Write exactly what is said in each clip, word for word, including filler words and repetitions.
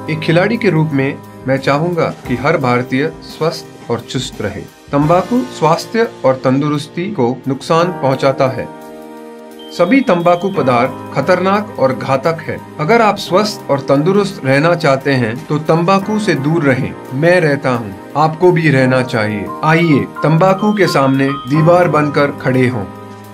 एक खिलाड़ी के रूप में मैं चाहूंगा कि हर भारतीय स्वस्थ और चुस्त रहे। तंबाकू स्वास्थ्य और तंदुरुस्ती को नुकसान पहुंचाता है। सभी तंबाकू पदार्थ खतरनाक और घातक है। अगर आप स्वस्थ और तंदुरुस्त रहना चाहते हैं तो तंबाकू से दूर रहें। मैं रहता हूं, आपको भी रहना चाहिए। आइए तंबाकू के सामने दीवार बनकर खड़े हों।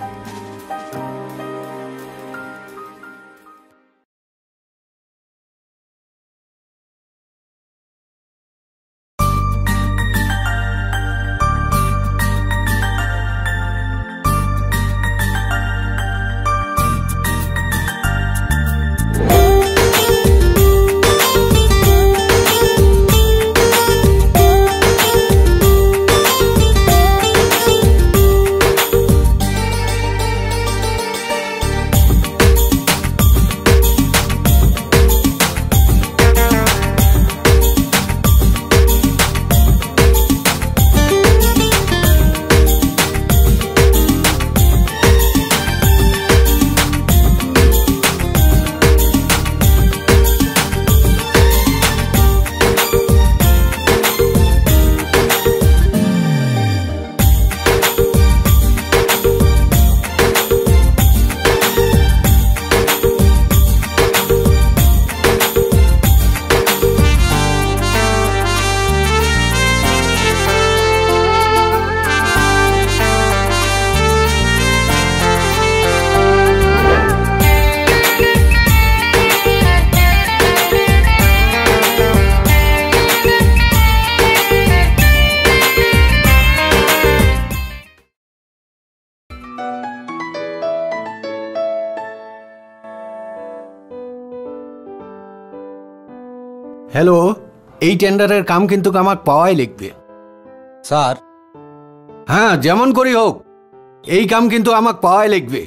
हेलो এই টেন্ডারের কাম কিন্তু আমাক পাওয়াই লাগবে স্যার। হ্যাঁ যেমন করি হোক এই কাম কিন্তু আমাক পাওয়াই লাগবে।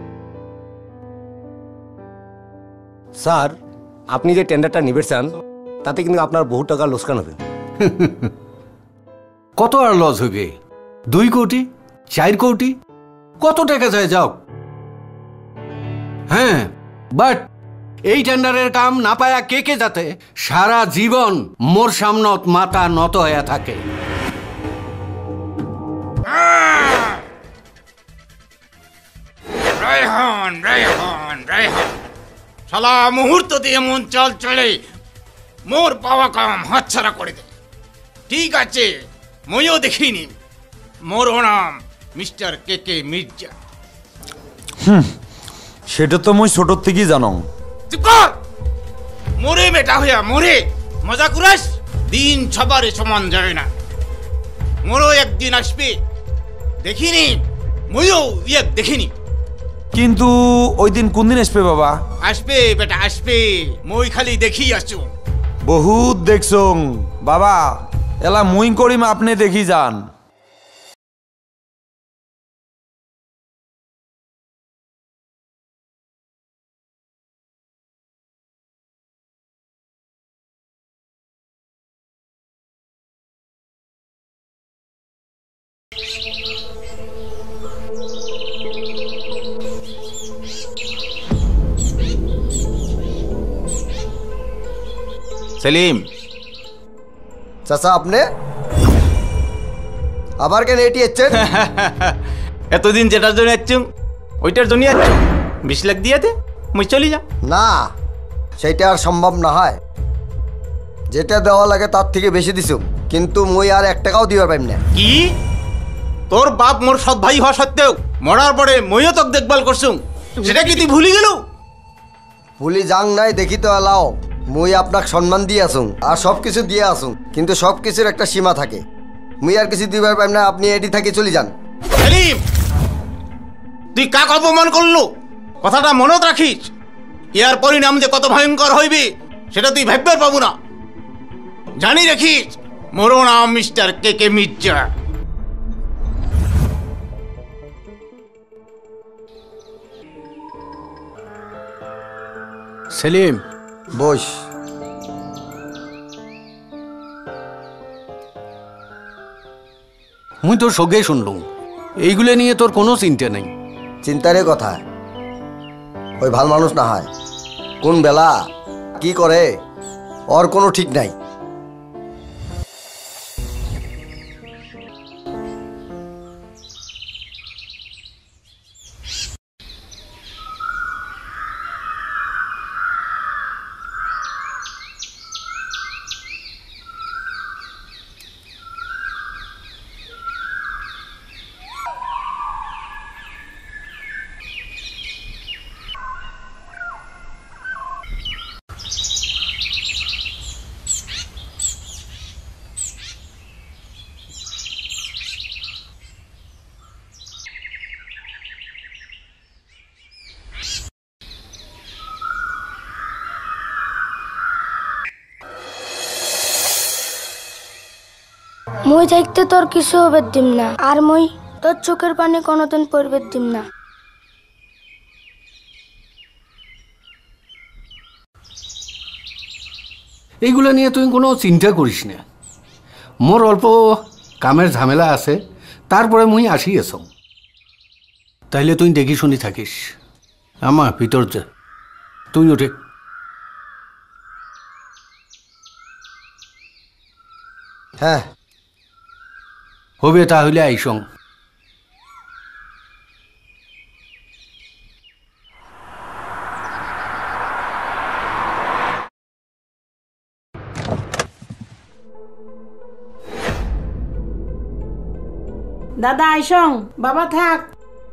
স্যার আপনি যে টেন্ডারটা নিবেছেন তাতে কিন্তু আপনার বহু টাকা লোকসান হবে। কত আর লস হবে? দুই কোটি চার কোটি কত টাকা যায় যাও। হ্যাঁ বাট এই টেন্ডারের কাম না পায়া কে কে যাতে সারা জীবন মোর সামনত মাথা নত হয়ে থাকে। রায়হান রায়হান রায়হান শালা মুহূর্ত দিয়ে এমন চাল চলে মোর পাওয়া কাম হাতছাড়া করে দে। ঠিক আছে মইও দেখিনি। মোর নাম মিস্টার কে কে মির্জা। হুম সেটা তো মই ছোট থেকেই জানো। চুপ কর। মোরে বেটা হইয়া মোরে মজা কুরাস। দিন সবারে সমান যায় না। মোরও একদিন আসবে দেখিনি। মইও ইয়ে দেখিনি। কিন্তু ওই দিন কোন দিন আসবে বাবা? আসবে বেটা আসবে। মই খালি দেখি আসু। বহুত দেখছং বাবা, এলা মুই করিম আপনি দেখি যান। সেলিম চাচা আপনি আবার কেন এটি এসছেন? এতদিন যেটার জন্য আসছুম ওইটার জন্য আসছুম। বিশ লাখ দিয়ে দে মুই চলি যা। না সেটা আর সম্ভব না হয়। যেটা দেওয়া লাগে তার থেকে বেশি দিছুম, কিন্তু মুই আর এক টাকাও দিবার পাইম না। কি তোর বাপ মোর সৎ ভাই হওয়া সত্ত্বেও মরার পরে মইও তোকে দেখভাল করছুম, সেটা কি তুই ভুলি গেল? ভুলি যাং নাই দেখি তো এলাও। মুই আপনাকে সম্মান দিয়ে আসুন আর সব কিছু দিয়ে আসুন, কিন্তু সব কিছুর একটা সীমা থাকে। মুই আর কিছু দিবার পাইম না, আপনি এটি থাকি চলে যান। সেলিম তুই কাক অপমান করলো কথাটা মনত রাখিস। ইয়ার পরিণাম যে কত ভয়ঙ্কর হইবে সেটা তুই ভাববার পাবো না। জানি রাখিস মোর নাম mister K K Mirza. Salim boss. মুই তোর সঙ্গেই শুনলুম, এইগুলো নিয়ে তোর কোনো চিন্তা নেই। চিন্তারই কথা, ওই ভাল মানুষ না হয় কোন বেলা কি করে ওর কোনো ঠিক নাই। মই থাকতে তোর কিছু হবে দিম না, আর মই তোর চোখের পানি কোনোদিন পড়বে দিম না। এইগুলো নিয়ে তুই কোনো চিন্তা করিস না। মোর অল্প কামের ঝামেলা আছে, তারপরে মুই আসি এসো। তাইলে তুই দেখি শুনি থাকিস। আমা ভিতর যা, তুই ওঠে। হ্যাঁ হবে তাহলে আইসং। দাদা আইসং, বাবা থাক।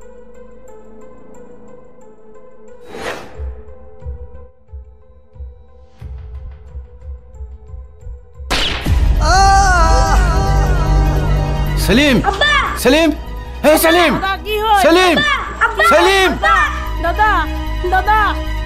সেলিম, সেলিম, হে সেলিম, দাদা কি হয়? সেলিম, সেলিম। দাদা, দাদা।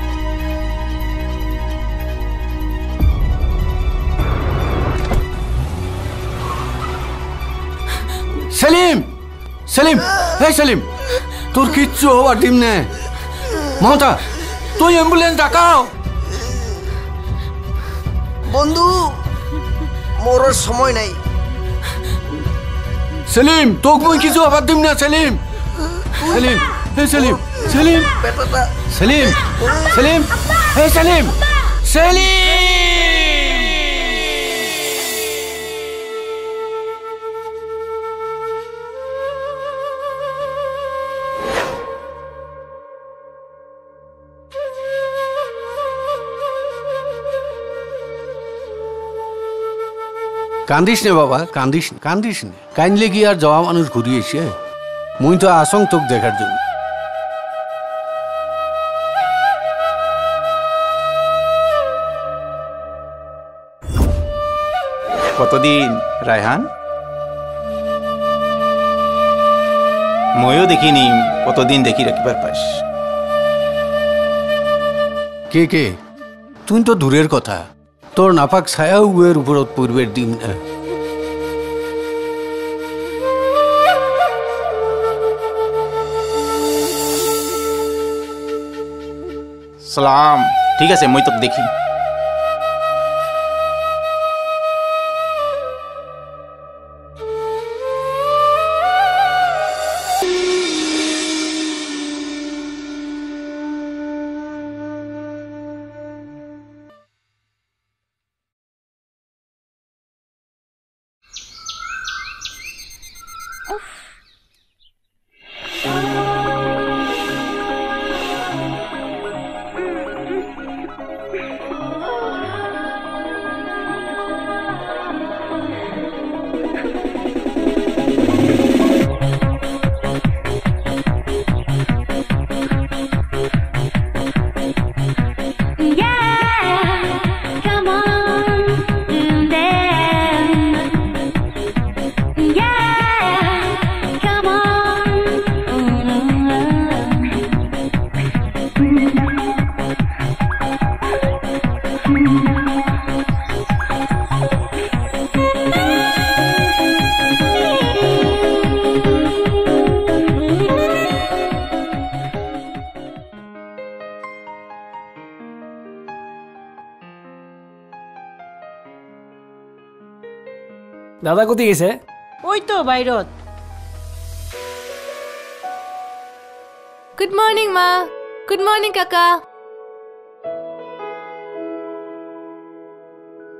সেলিম, সেলিম, হে সেলিম, তোর কিচ্ছু হবার দিম নে। মমতা, তুই অ্যাম্বুলেন্স ডাকাও। বন্ধু, মোর সময় নাই। সেলিম, তোক মুই কিছু হবার দিম না। সেলিম, সেলিম, হে সেলিম, সেলিম, সেলিম, সেলিম, হে সেলিম, সেলিম। কান্দিস নে বাবা, কান্দিস নে, কান্দিস নে। কাইনলে কি আর যাওয়া মানুষ ঘুরিয়েছে? মুই তো আসং তোক দেখার জন্য। কতদিন রায়হান? ময়ও দেখিনি, কতদিন দেখি রাখিবার পাস। কে কে? তুই তো দূরের কথা, তোর নাপাক ছায়া উয়ের উপরত পূর্বের দিন না। সালাম। ঠিক আছে, মই তোক দেখি। দাদা কোথায় গেছে? ওই তো বাইরত। গুড মর্নিং মা। গুড মর্নিং কাকা।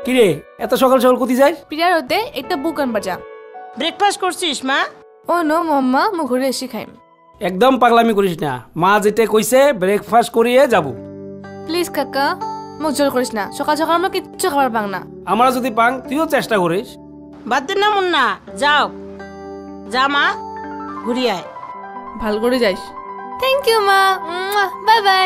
কি রে এত সকাল সকাল কোথায় যাস? পিরার হতে একটা বুক আনবার যা। ব্রেকফাস্ট করছিস মা? ও নো মাম্মা, মু ঘুরে এসে খাইম। একদম পাগলামি করিস না, মা যেটা কইছে ব্রেকফাস্ট করিয়ে যাব। প্লিজ কাকা, মুখ জোর করিস না, সকাল সকাল আমরা কিচ্ছু খাবার পাং না। আমরা যদি পাং তুইও চেষ্টা করিস। বাদ দে না মুন্না, যাও যা মা, ঘুরি আয়। ভাল করে যাইস। থ্যাংক ইউ মা, বাই বাই।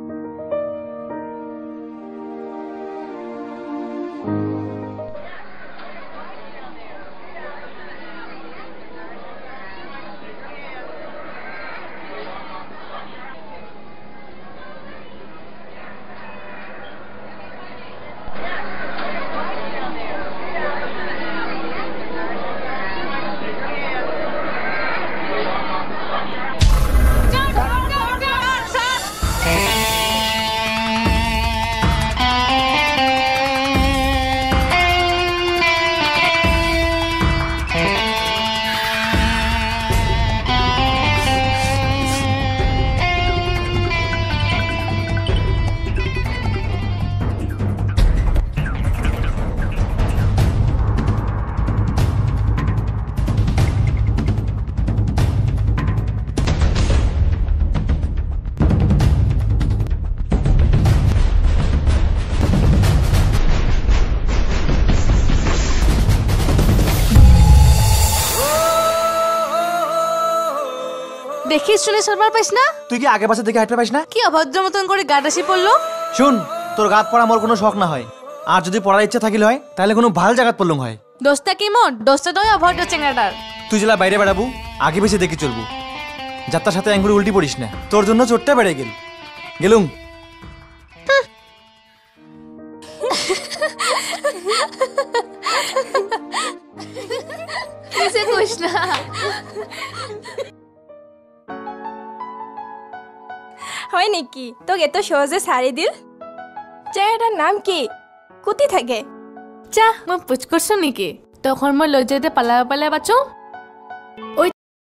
দেখিস শুনে সরবার পাইস না? তুই কি আগে পাশে দেখে হাঁটতে পাইস না? কি অভদ্র মতন করে গাট আসি পড়লো। শুন, তোর গাত পড়া মোর কোনো শখ না হয়, আর যদি পড়ার ইচ্ছা থাকিল হয় তাহলে কোনো ভাল জায়গাত পড়লং হয়। দোস্তা কি মোর? দোস্তা তো অভদ্র চেঙ্গাটার। তুই জেলা বাইরে বেড়াবো, আগে বেশি দেখি চলবো, যাত্রার সাথে অ্যাঙ্গুরি উল্টি পড়িস না, তোর জন্য চোটটা বেড়ে গেল গেলুম। কিসে কইস না? হয় নাকি? তোক এত সহজে সারি দিল? চেহারাটার নাম কি? কুতি থাকে? চা মই পুছ করছো নাকি? তখন মই লজ্জাতে পালা পালা বাঁচো। ওই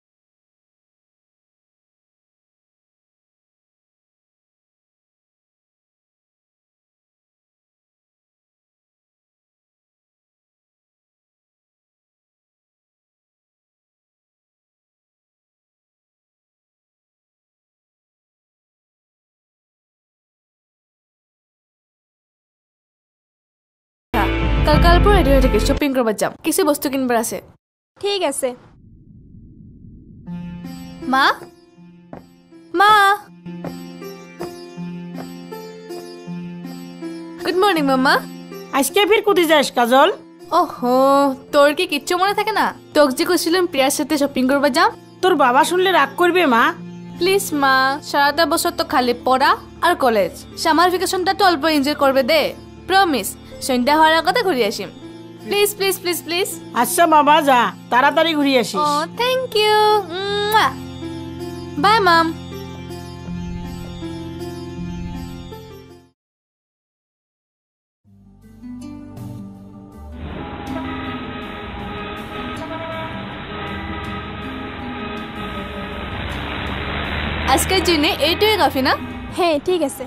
কাল কাল পুরো রেডি হয়ে থাকিস, শপিং করবার যাম, কিছু বস্তু কিনবার আছে। ঠিক আছে। মা মা গুড মর্নিং মাম্মা। আজকে ফির কোথায় যাস কাজল? ওহো, তোর কি কিচ্ছু মনে থাকে না? তোকে যে কইছিলাম প্রিয়ার সাথে শপিং করবার যাম। তোর বাবা শুনলে রাগ করবে মা। প্লিজ মা, সারাটা বছর তো খালি পড়া আর কলেজ, সামার ভ্যাকেশনটা তো অল্প এনজয় করবে দে, প্রমিস। সন্ধ্যা হওয়ার আগতে ঘুরে আসিম, প্লিজ প্লিজ প্লিজ প্লিজ। আচ্ছা বাবা, যা তাড়াতাড়ি ঘুরে আসিস। ও থ্যাংক ইউ, বাই মাম। আজকের জন্য এইটুই কাফি না? হ্যাঁ ঠিক আছে।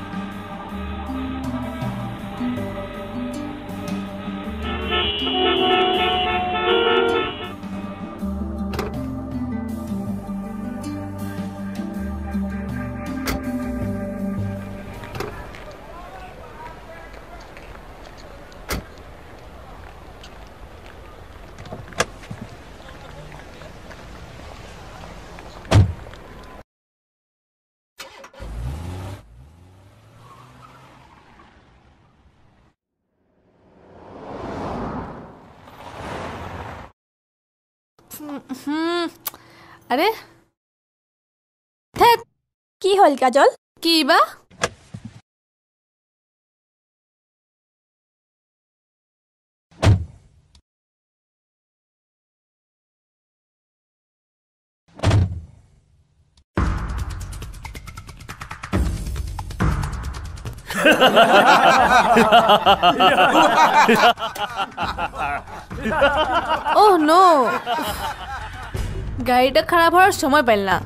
আরে কি হল কাজল? কি বা? ওহ নো, গাড়িটা খারাপ হওয়ার সময় পেল না।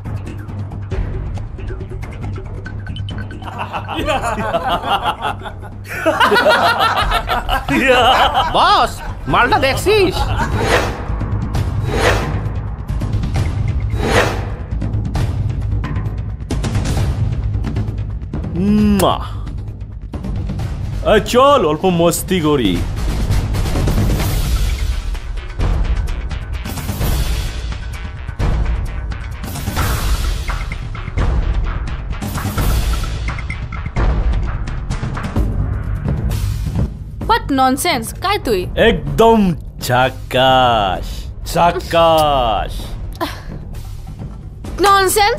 বস মালটা দেখছিস? চল অল্প মস্তি করি। ননসেন্স काय তুই? একদম ঝাকাশ ঝাকাশ। ননসেন্স।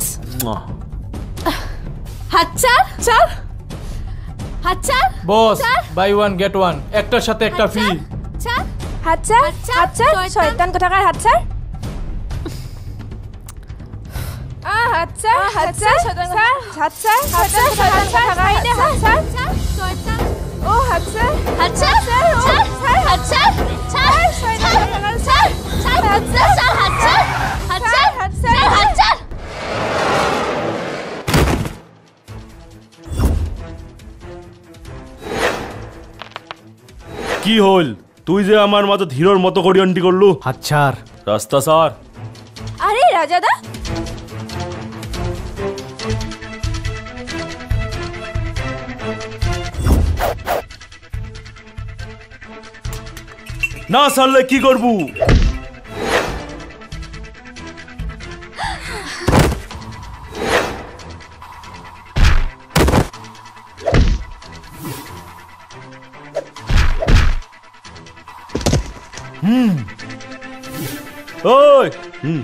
হাচ্চা চল হাচ্চা। Boss buy one get one, একটার সাথে একটা ফ্রি। হাচ্চা হাচ্চা শয়তান কোথাকার হাচ্চা। আ হাচ্চা হাচ্চা শয়তান হাচ্চা হাচ্চা শয়তান কোথাকার হাচ্চা শয়তান। ও হাচ্চা হাচ্চা স্যার স্যার হাচ্চা স্যার শয়তান কোথাকার স্যার স্যার হাচ্চা স্যার হাচ্চা হাচ্চা হাচ্চা হাচ্চা। কি হল? তুই যে আমার মতো হিরোর মতো করি আন্টি করলু। আচ্ছা রাস্তা স্যার। আরে রাজাদা না সারলে কি করবু? হুম ওই হুম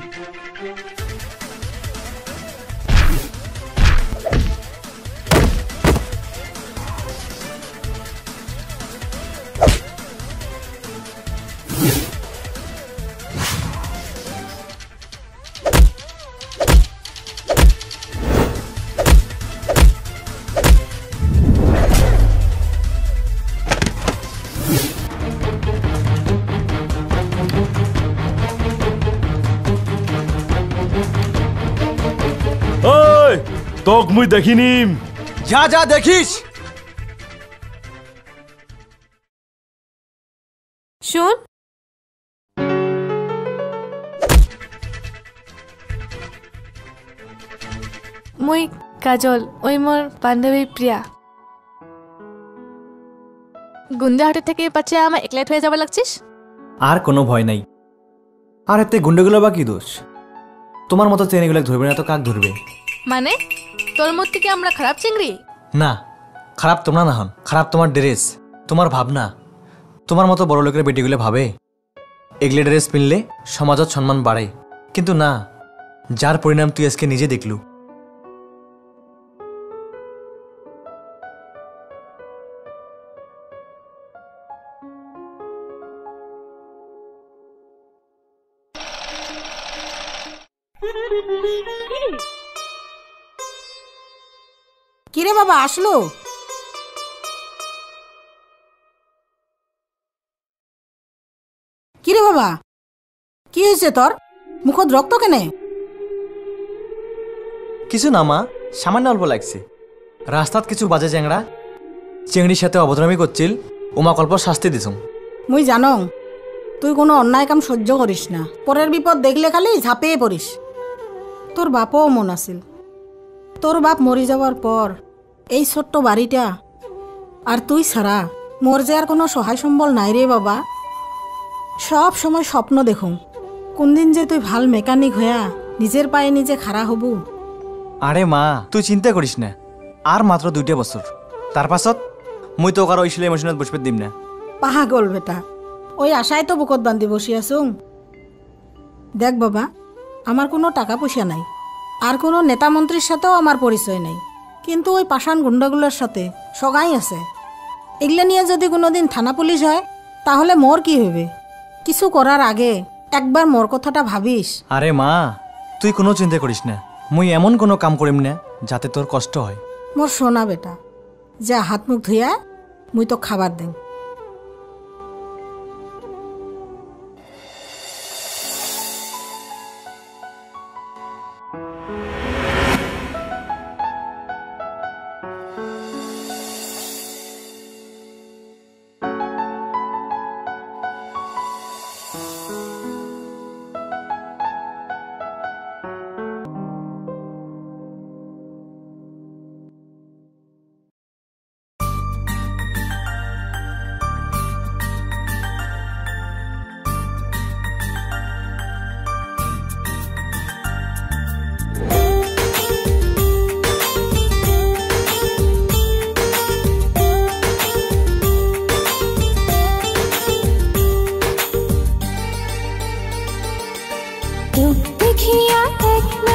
তোক মুই দেখিনিম। যা যা দেখিস। শুন মই কাজল, ওই মোর বান্ধবী প্রিয়া। গুন্ডাহাটের থেকে পাচ্ছে আমার একলাইট হয়ে যাবার লাগছিস। আর কোনো ভয় নাই। আর এতে গুন্ডাগুলো বা কি দোষ? তোমার মতো চেনিগুলো ধরবে না তো কাক ধরবে? মানে তোর মত থেকে আমরা খারাপ চিংড়ি? না, খারাপ তোমরা না হন, খারাপ তোমার ড্রেস, তোমার ভাবনা। তোমার মতো বড় লোকের বেটিগুলো ভাবে এগলে ড্রেস পিনলে সমাজত সম্মান বাড়ে, কিন্তু না, যার পরিণাম তুই আজকে নিজে দেখলু। কিরে বাবা আসলো? কিরে বাবা কি হয়েছে তোর? মুখত রক্ত কেনে? কিছু না মা, সামান্য অল্প লাগছে। রাস্তাত কিছু বাজে চ্যাংড়া চেংড়ির সাথে অভদ্রামি করছিল, উমাক অল্প শাস্তি দিছ। মুই জানো তুই কোনো অন্যায় কাম সহ্য করিস না, পরের বিপদ দেখলে খালি ঝাঁপিয়ে পড়িস। তোর বাপও মন আছিল, তোর বাপ মরি যাওয়ার পর এই ছোট্ট বাড়িটা আর তুই ছাড়া মোর যে আর কোনো সহায় সম্বল নাই রে বাবা। সব সময় স্বপ্ন দেখুন কোনদিন যে তুই ভাল মেকানিক হইয়া নিজের পায়ে নিজে খাড়া হবু। আরে মা তুই চিন্তা করিস না, আর মাত্র দুইটা বছর, তার পাছত মুই তো কারো ইসলে মেশিনত বসবে দিম না। পাগল বেটা, ওই আশায় তো বুকত বান্ধি বসি আছুং। দেখ বাবা, আমার কোনো টাকা পয়সা নাই, আর কোনো নেতা মন্ত্রীর সাথেও আমার পরিচয় নাই, কিন্তু ওই পাষাণ গুন্ডাগুলোর সাথে সগাই আছে। এগুলা নিয়ে যদি কোনোদিন থানা পুলিশ হয় তাহলে মোর কি হবে? কিছু করার আগে একবার মোর কথাটা ভাবিস। আরে মা তুই কোনো চিন্তা করিস না, মুই এমন কোনো কাম করিম না যাতে তোর কষ্ট হয়। মোর সোনা বেটা, যা হাত মুখ ধুইয়া মুই তো খাবার দেন।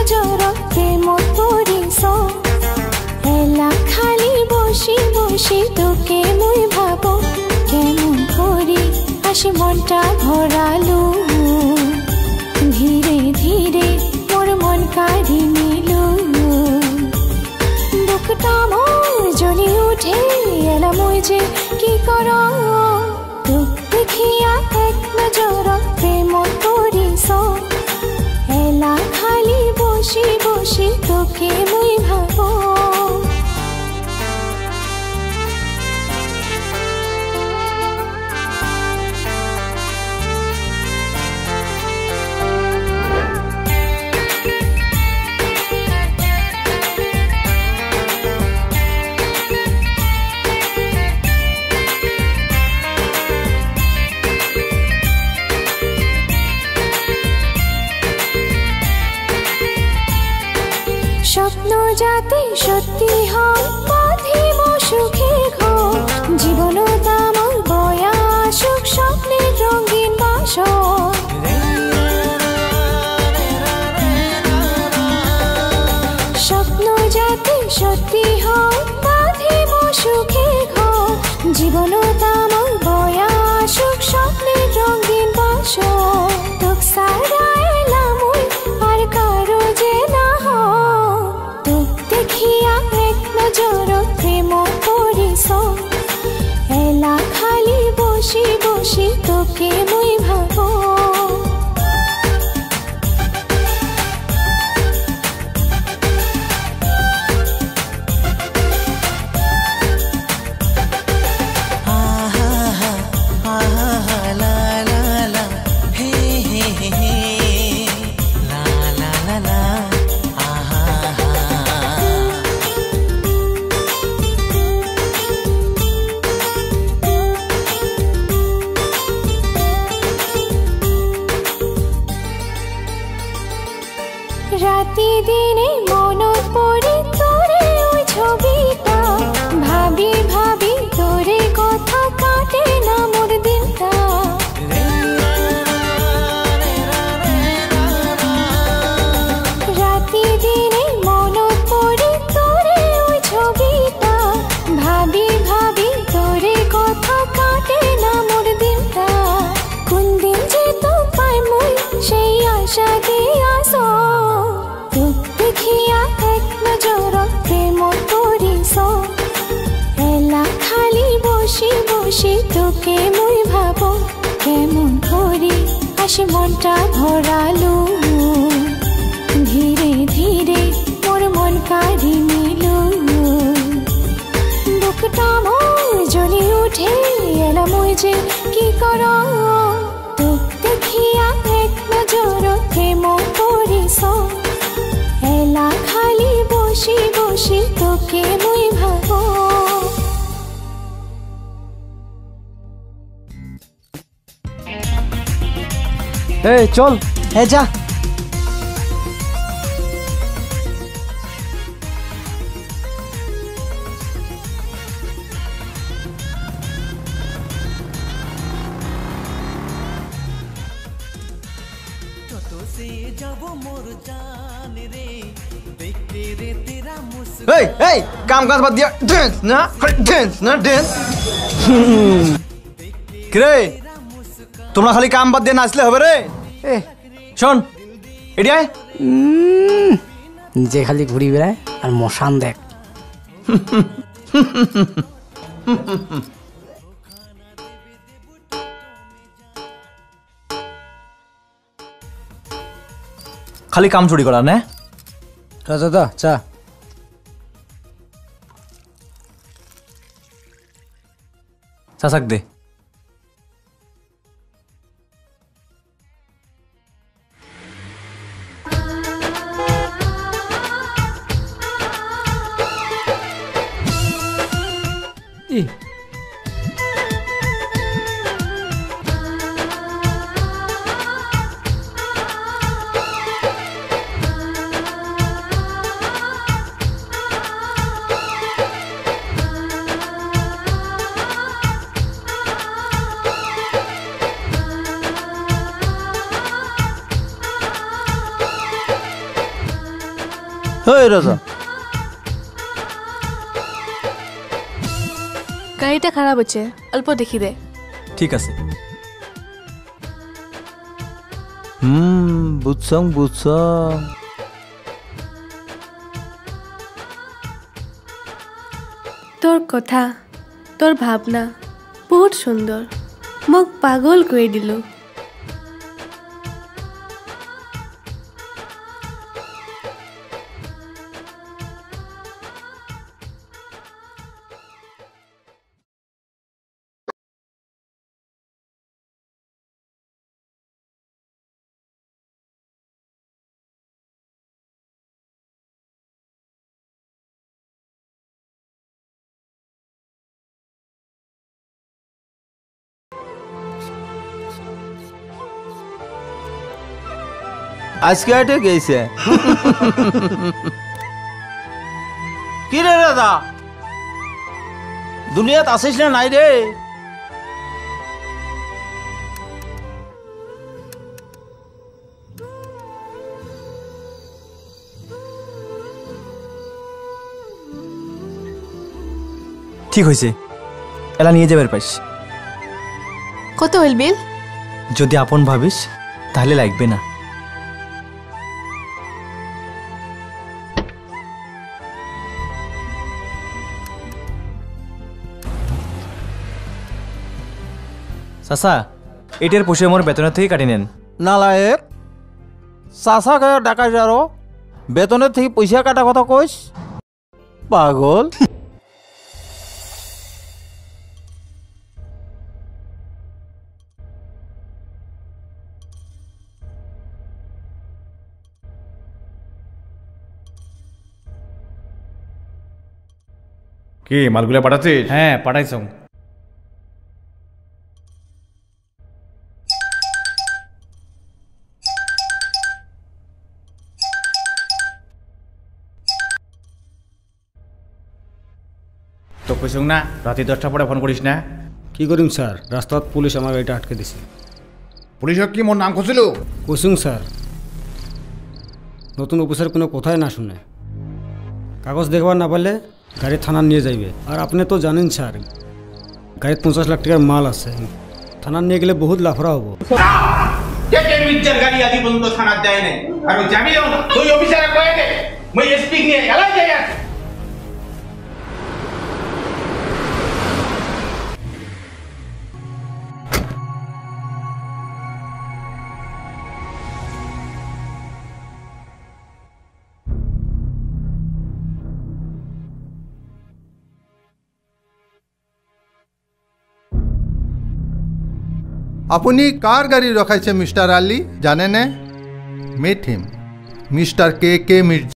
নজৰত প্ৰেমত পৰিছ এলা খালি বসি বসি তোকে মই ভাবো কেমন কৰি আসি মনটা ভৰালো ধীৰে ধীৰে মোৰ মন কাঢ়ি নিলো বুকটা মোৰ জ্বলি উঠে এলা মই যে কি কৰোঁ তোক দেখিয়া এক নজৰত প্ৰেমত পৰিছ এলা খালি বসি বসি তোকে মই ভাবো স্বপ্ন যাতে সত্যি হয় বাঁধিব সুখে ঘৰ জীৱনত আমাৰ বয়া সুখ স্বপ্নের রঙিন বাসর স্বপ্ন যাতে সত্যি হয় বাঁধিব সুখে ঘৰ জীৱনত আমাৰ বয়া সুখ স্বপ্নের রঙিন বাসর তোক সারা এলাম আর কারো যে না দেখিয়া এক নজৰত প্ৰেমত পৰিছ এলা খালি বসি বসি তোকে মই ভাবো রাতি দিনে মনত পড়ে তোরে ওই ছবিটা ভাবি ভাবি তোরে কথা কাটে না মোর দিনটা রাতি দিনে মনত পড়ে তোরে ওই ছবিটা ভাবি ভাবি তোরে কথা কাটে না মোর দিনটা কোন দিন যে তো পাই মই সেই আশা দিয়ে আসো দেখিয়া এক নজৰত প্ৰেমত পৰিছ এলা খালি বসি বসি তোকে মই ভাবো কেমন কৰি আসি মনটা ভৰালো ধীৰে ধীৰে মোৰ মন কাঢ়ি নিলো বুকটা মোৰ জ্বলি উঠে এলা মই যে কি কৰোঁ তোক দেখিয়া এক নজৰত প্ৰেমত পৰিছ এলা খালি বসি বসি তোকে মই ভাবো এই চল এ যা এই এই কাম কাজ বাদ দিয়া ড্যান্স না ড্যান্স না ড্যান্স রে তোমরা খালি কাম বাদ দিয়ে নাচলে হবে রে এ শোন এডি আয় যে খালি ঘুরি বেড়ায় আর মশান দেখ খালি কাম চুরি করা না দাদা চা চাচাক দে ই ওই রাজা গাড়িটা খারাপ হচ্ছে, অল্প দেখি দে। ঠিক আছে। হুম বুঝছং বুঝছং। তোর কথা, তোর ভাবনা বহুত সুন্দর, মোক পাগল করে দিল। আজকে আটে গেছে কি রে দাদা, দুনিয়াত আসিস না নাই রে? ঠিক হয়েছে, এলা নিয়ে যাবার পাইস। কত হইল বিল? যদি আপন ভাবিস তাহলে লাগবে না। চাচা, এটার পয়সা আমার বেতনের থেকে কাটি নেন। নালায়েক চাচাকে ডাকাইছ আৰু বেতনের থেকে পয়সা কাটা কথা কইস? পাগল। কি মালগুলা পাঠাচ্ছিস? হ্যাঁ পাঠাইছ। তো কইসুং না রাতে দশটার পরে ফোন করিস না। কি করিম স্যার, রাস্তাত পুলিশ আমার গাড়িটা আটকে দিছে। পুলিশক কি মোর নাম খুঁজিল? কইসুং স্যার, নতুন অফিসার কোনো কথাই না শুনে, কাগজ দেখবার না পারলে গাড়ি থানা নিয়ে যাইবে। আর আপনি তো জানেন স্যার, গাড়িতে পঞ্চাশ লাখ টাকার মাল আছে, থানা নিয়ে গেলে বহুত লাফড়া হবো। মির্জার গাড়ি আদি পর্যন্ত থানার যায় নাই, আর যাবিও না। তুই অফিসারে কয়ে দে মই এসপি নিয়ে এলাই যাই আছে। আপুনি কাৰ গাড়ী ৰখাইছে মিষ্টাৰ আলী জানেনে? Meet him, mister K K Mirza.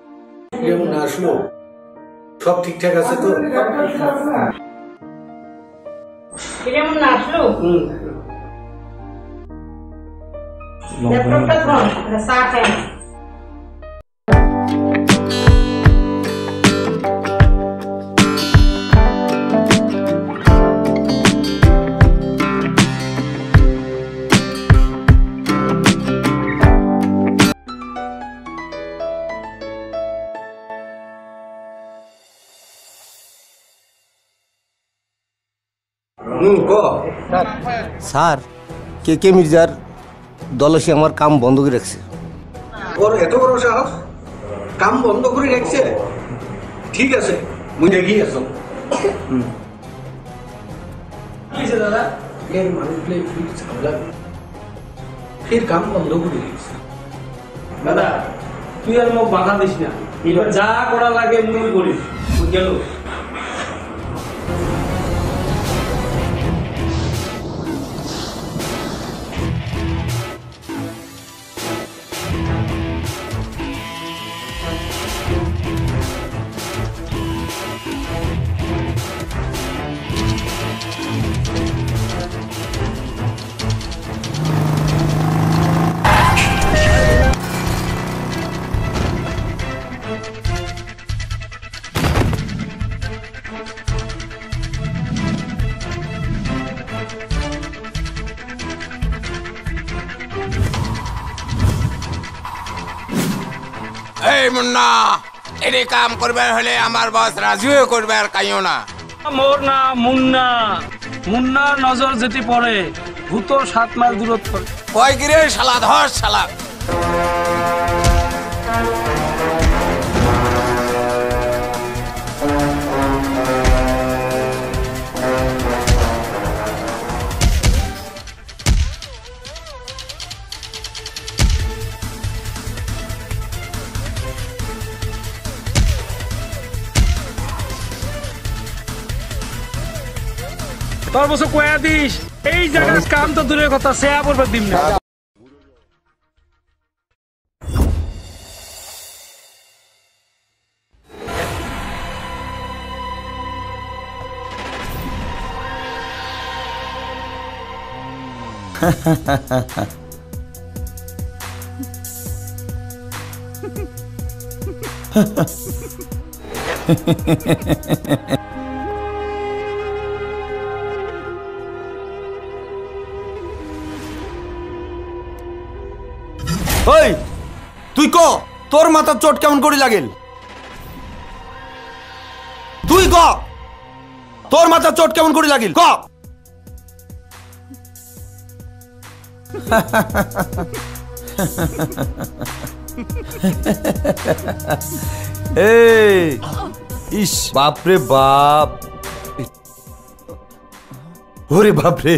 আসলো সব ঠিকঠাক আছে তো? কেমন না আসলো ল্যাপটপটা কোন চা খাই স্যার কে কে মির্জার দলসে আমার কাম বন্ধ করে রাখছে। ওর এত বড় সাহস, কাম বন্ধ করে রাখছে? ঠিক আছে, মুই দেখি আসো। দাদা এর মানুষগুলো ফির ঝামেলা, ফির কাম বন্ধ করে রাখছে। দাদা তুই আর মোক বাধা দিস না, এবার যা করা লাগে মুই করিস। গেল মুন্না এনে কাম করবার হলে আমার বস রাজুও করবার কাইও না। মোর না মুন্না, মুন্নার নজর যেটি পড়ে ভূত সাত মাইল দূরত পড়ে। কয় গিরে শালা ধর শালা। তোর বসে কয়া দিস এই জায়গার কাম তো দূরের কথা, সেয়া করবে দিম না। ওই তুই ক তোর মাথার চোট কেমন করে লাগিল? তুই ক তোর মাথার চোট কেমন করে লাগিল ক। এই ইস বাপরে বাপ, ওরে বাপরে,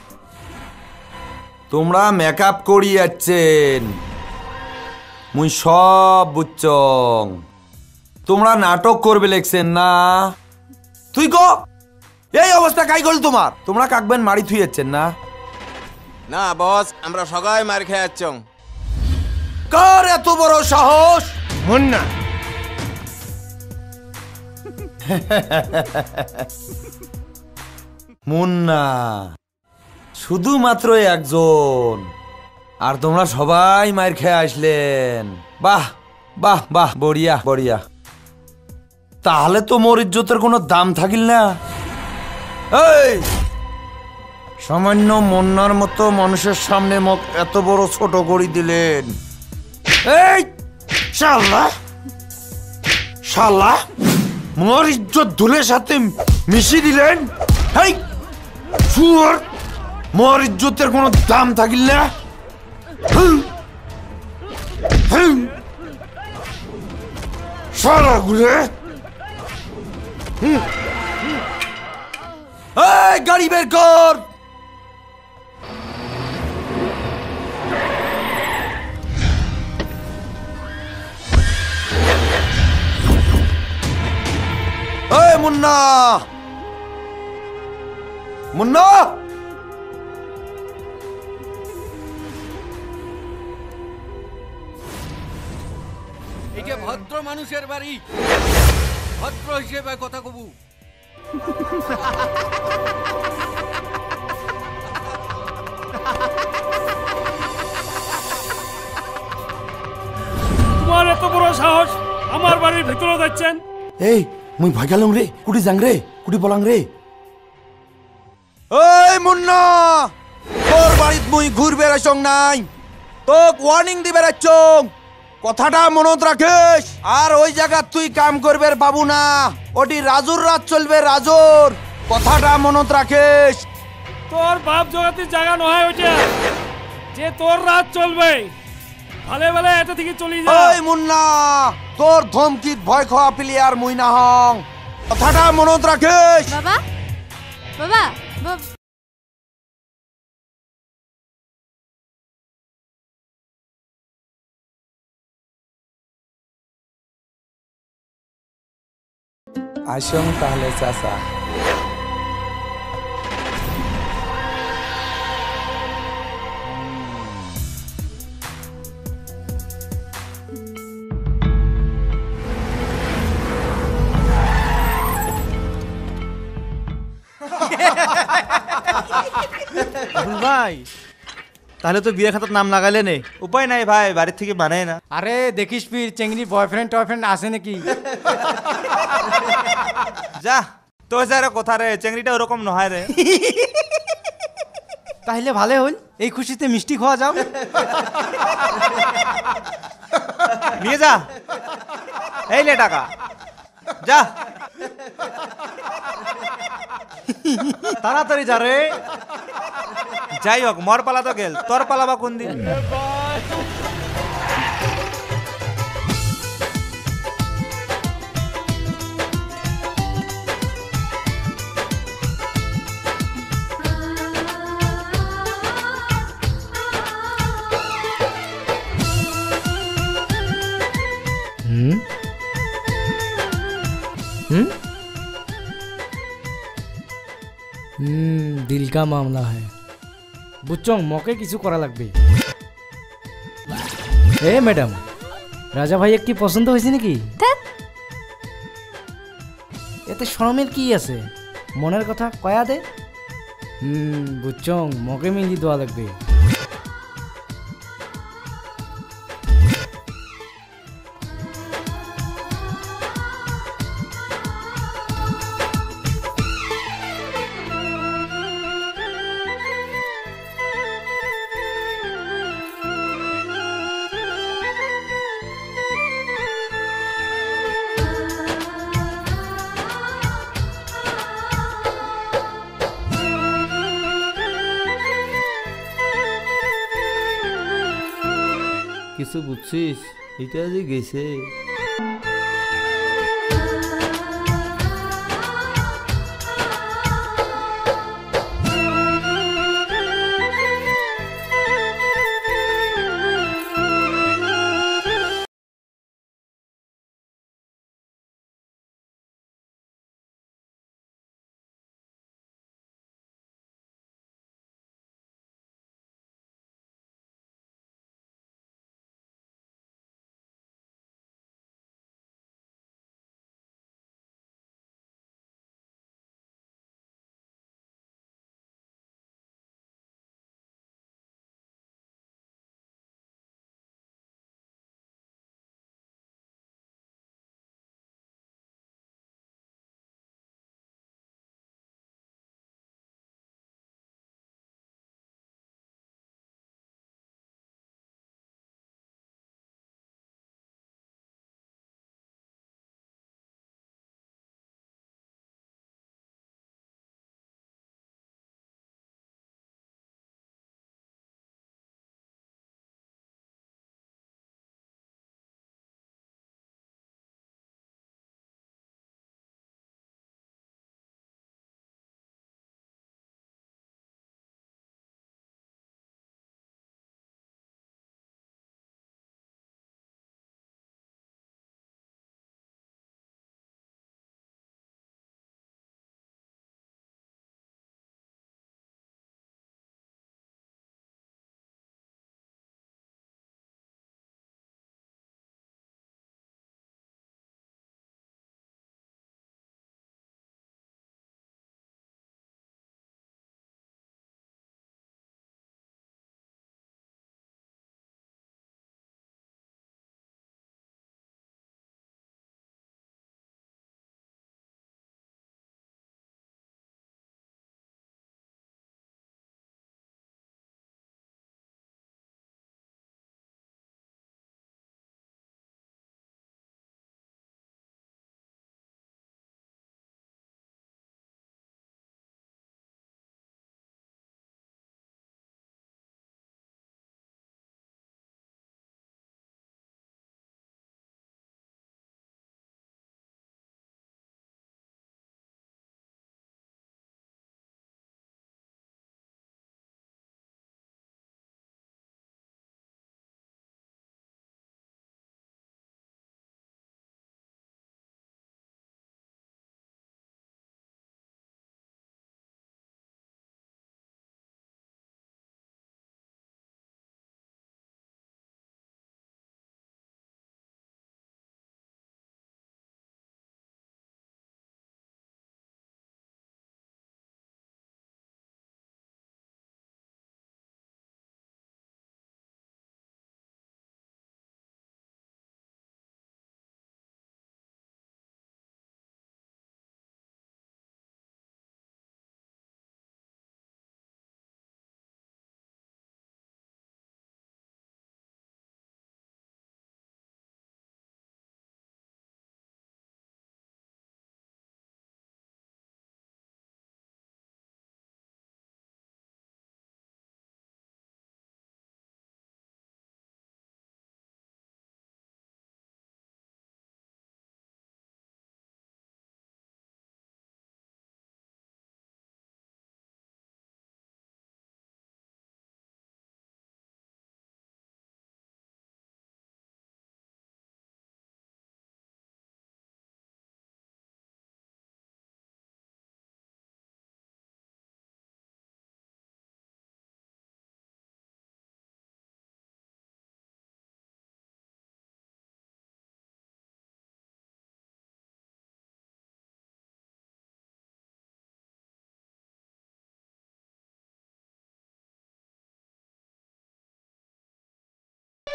তোমরা মেকআপ করি যাচ্ছেন, মুই সব বুঝছং। তোমরা নাটক করবে লেখছেন না? তুই কো এই অবস্থা কাই গল তোমার? তোমরা কাকবেন মারি থুই যাচ্ছেন না? না বস, আমরা সবাই মার খেয়ে যাচ্ছং। কার এত বড় সাহস? মুন্না। মুন্না শুধুমাত্র একজন, আর তোমরা সবাই মার খেয়ে আসলেন। বাহ বাহ বাহ, বড়িয়া বড়িয়া। তাহলে তো মোর ইজ্জতের কোনো দাম থাকিল না। এই সামান্য মুন্নার মতো মানুষের সামনে মুখ এত বড় ছোট করে দিলেন। এই শালা শালা মোর ইজ্জত ধুলের সাথে মিশিয়ে দিলেন। এই শুয়োর, মোর ইজ্জতের কোনো দাম থাকিল না। সারা ঘুরে গাড়ি বের কর। এই মুন্না, মুন্না এটা ভদ্র মানুষের বাড়ি, ভদ্র হিসেবে কথা কবু। তোমার এত বড় সাহস আমার বাড়ির ভিতরে যাচ্ছেন? এই মুই ভয় গেলাম রে, কুটি যাং রে, কুটি বলাং রে। ওই মুন্না, তোর বাড়িত মুই ঘুর বেড়াইছং নাই, তোক ওয়ার্নিং দি বেড়াইছং, কথাটা মনত রাখিস। আর ওই জায়গা তুই কাম করবে বাবু না, ওটি রাজুর রাজ চলবে, রাজুর, কথাটা মনত রাখিস। তোর বাপ জগাতির জায়গা নয় ওইটা যে তোর রাত চলবে। ভালে ভালে এটা থেকে চলি যা। ওই মুন্না, তোর ধমকিত ভয় খাওয়া প্লেয়ার মুই না হং, কথাটা মনত রাখিস। বাবা বাবা বাবা আসুন তাহলে চাচা। ভাই তাহলে তো বিয়ে খাতার নাম লাগালে নে, উপায় নাই ভাই, বাড়ির থেকে বানায় না। আরে দেখিস ফির চেংড়ি বয়ফ্রেন্ড টয়ফ্রেন্ড আছে নাকি? যা তো যার কথা রে, চেংড়িটা ওরকম নয় রে। তাহলে ভালো হল, এই খুশিতে মিষ্টি খাওয়া যাও। নিয়ে যা, এই লে টাকা, যা তাড়াতাড়ি যা রে। যাই হোক, মর পালা তো গেল, তোর পালাবা কোন দিন? হুম হুম হুম দিল কা মামলা হ্যায়। বুঝছং, মকে কিছু করা লাগবে। এ ম্যাডাম, রাজা ভাই কি পছন্দ হয়েছে নাকি? এতে শরমের কি আছে, মনের কথা কয়া দে। হুম বুঝছং, মকে মিলি দেওয়া লাগবে। কিছু বুঝছিস, এটা যে গেছে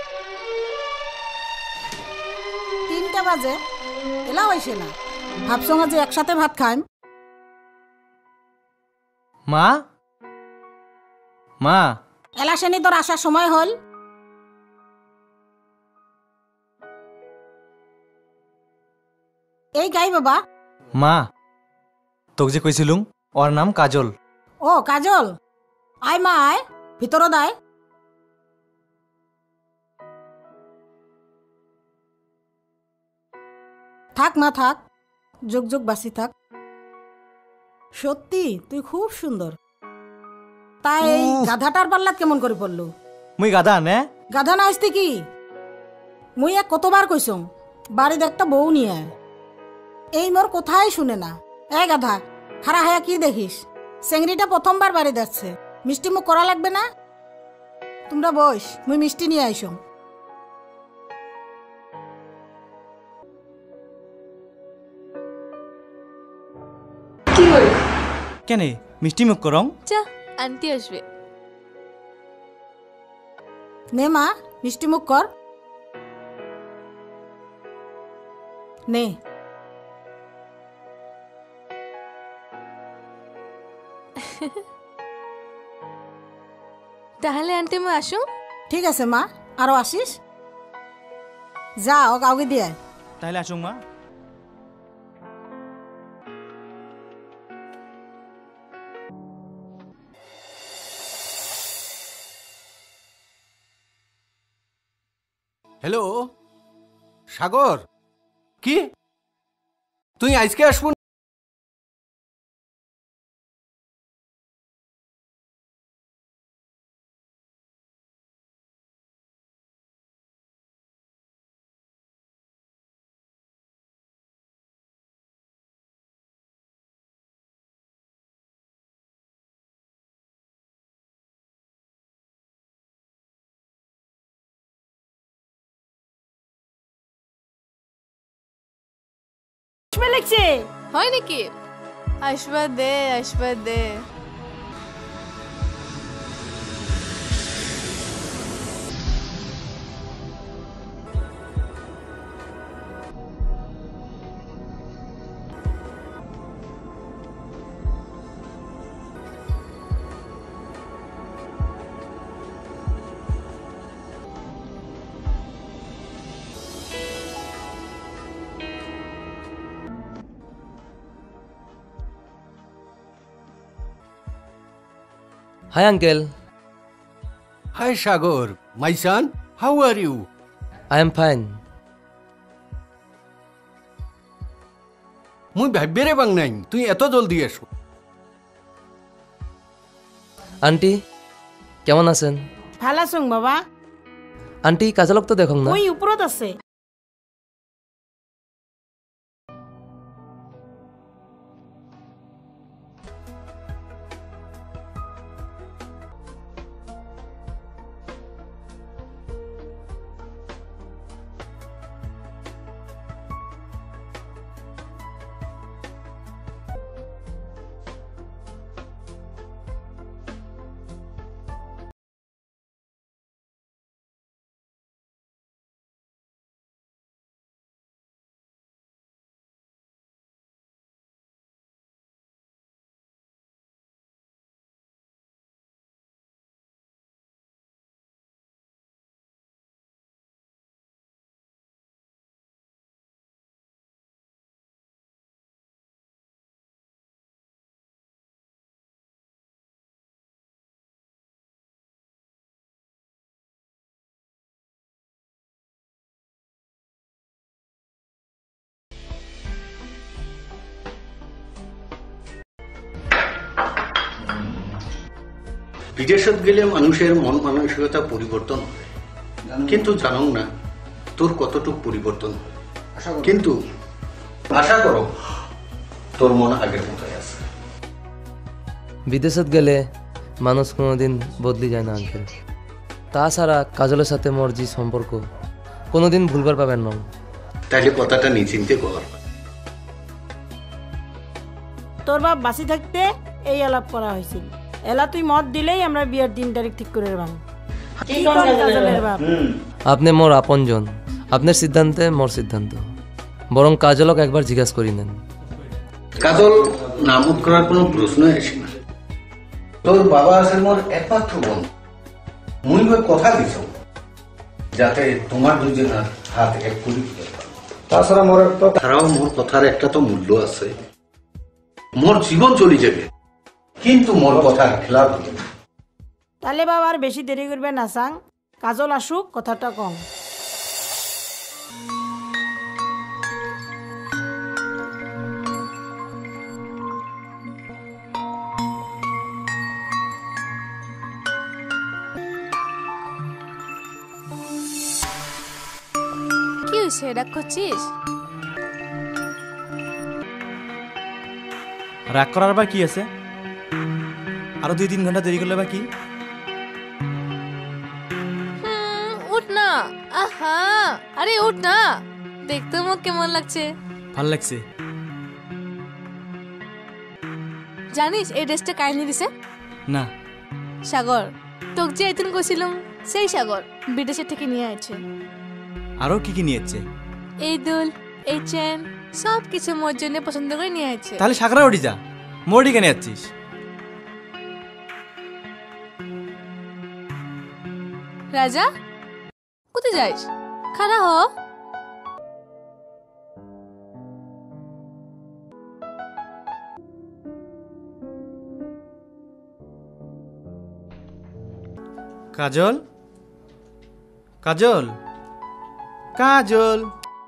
তিনটা বাজে এলাও আইসে না, ভাবছো যে একসাথে ভাত খাইম। মা মা এলা সেনি তোর আসার সময় হল। এই গাই বাবা। মা তোক যে কইছিলুম ওর নাম কাজল। ও কাজল, আয় মা আয়, ভিতরত আয়। থাক মা থাক, যোগ যোগ বাসি থাক। সত্যি তুই খুব সুন্দর। তাই এই গাধাটার পাল্লাত কেমন করে পড়লো? মুই গাধা নে? গাধা না আসতে কি, মুই এক কতবার কইসম বাড়িতে একটা বউ নিয়ে আয়। এই মোর কোথায় শুনে না। এ গাধা, খারা হায়া কি দেখিস? চেংড়িটা প্রথমবার বাড়ি যাচ্ছে, মিষ্টি মুখ করা লাগবে না? তোমরা বস, মুই মিষ্টি নিয়ে আইসম। কি হল? কেনে মিষ্টি মুখ করং? যা আন্টি আসবে। নে মা মিষ্টি মুখ কর, নে। তাহলে আন্টি মই আসুন। ঠিক আছে মা, আরো আসিস। যা ও কাউকে দিয়ে। তাহলে আসুন মা। হ্যালো সাগর, কি তুই আজকে আসবো? লাগছে হয় নাকি? আসবা দে আসবা দে। Hi, Uncle. Hi, Sagar. My son, how are you? I am fine. মুই ভাববে বাং নাই তুই এত জলদি এসো। আন্টি কেমন আছেন? ভালো আছুং বাবা। আন্টি কাজলক তো দেখং না। ওই উপরত আছে। বিদেশত গেলে মানুষের মন মানসিকতা পরিবর্তন হয়, কিন্তু জানো না তোর কতটুক পরিবর্তন হয়। কিন্তু আশা করো তোর মন আগের মতোই আছে। বিদেশত গেলে মানুষ কোনোদিন বদলি যায় না আঙ্কেল। তাছাড়া কাজলের সাথে মোর যে সম্পর্ক কোনোদিন ভুলবার পাবেন না। তাইলে কথাটা নিশ্চিন্তে কর। তোর বাপ বাসি থাকতে এই আলাপ করা হয়েছিল। এলা তুই মত দিলেই আমরা বিয়ার দিন তারিখ ঠিক করে রাখব। কি কোন কাজলের বাপ? আপনি মোর আপনজন, আপনার সিদ্ধান্তে মোর সিদ্ধান্ত। বরং কাজলক একবার জিজ্ঞাসা করি নেন। কাজল নামত করার কোনো প্রশ্নই আসে না। তোর বাবা আছে মোর একমাত্র বোন। মুই ওই কথা দিছ যাতে তোমার দুজনের হাত এক করে দিতে পারো। তাছাড়া মোর একটা তারাও মোর কথার একটা তো মূল্য আছে। মোর জীবন চলে যাবে, কিন্তু মোর কথার খেলাফ হবে না। তাহলে বাবা আর বেশি দেরি করবে না সাং, কাজল আসুক কথাটা কম। কি হয়েছে, রাগ করছিস? রাগ করার বা কি আছে? আরো দুই তিন ঘন্টা দেরি করলে বা কি? হুম, উঠ না। আহা, আরে উঠ না। দেখতে মুখ কেমন লাগছে? ভাল লাগছে। জানিস এই ড্রেসটা কাহিনী দিছে? না। সাগর, তোকে যে একদিন কইছিলাম সেই সাগর বিদেশের থেকে নিয়ে আসছে। আরো কি কি নিয়েছে? এই দুল, এই চেন, সব কিছু মোর জন্য পছন্দ করে নিয়ে আসছে। তাহলে সাগরা ওটি যা, মোড়ি কেন যাচ্ছিস? রাজা, কোথায় যাইস? খাড়া হ। কাজল, কাজল, কাজল।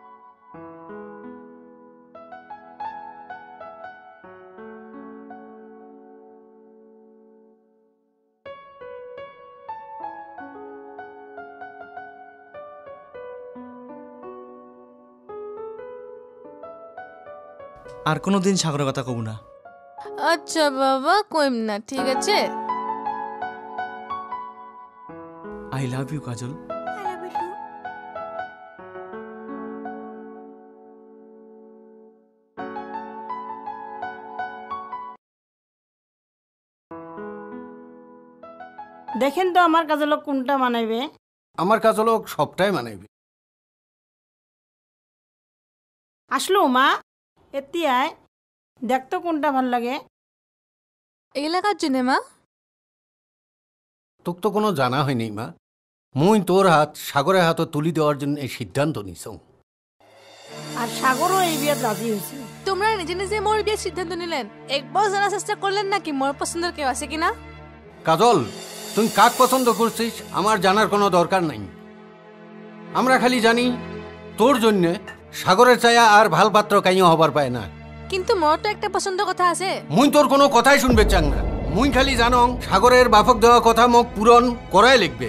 আর কোনোদিন সাগরের কথা কব না। আচ্ছা বাবা, কইম না, ঠিক আছে? I love you Kajal. দেখেন তো আমার কাজলক কোনটা মানাইবে। আমার কাজলক সবটাই মানাইবে। আসলো মা, এতিয়াই দেখতো কোনটা ভাল লাগে। এলাকার জন্য মা। তোক তো কোনো জানা হয়নি মা। মুই তোর হাত সাগরের হাতে তুলি দেওয়ার জন্য এই সিদ্ধান্ত নিছ। আর সাগরও এই বিয়েত রাজি হয়েছে। তোমরা নিজে নিজে মোর বিয়ের সিদ্ধান্ত নিলেন, একবার জানার চেষ্টা করলেন নাকি মোর পছন্দের কেউ আছে কিনা? কাজল, তুই কাক পছন্দ করছিস আমার জানার কোনো দরকার নাই। আমরা খালি জানি তোর জন্য সাগরের চায়া আর ভাল পাত্র কাইও হবার পায় না। কিন্তু মোর তো একটা পছন্দ কথা আছে। মুই তোর কোনো কথাই শুনবে চাং না। মুই খালি জানং সাগরের বাপক দেওয়া কথা মোক পূরণ করাই লিখবে।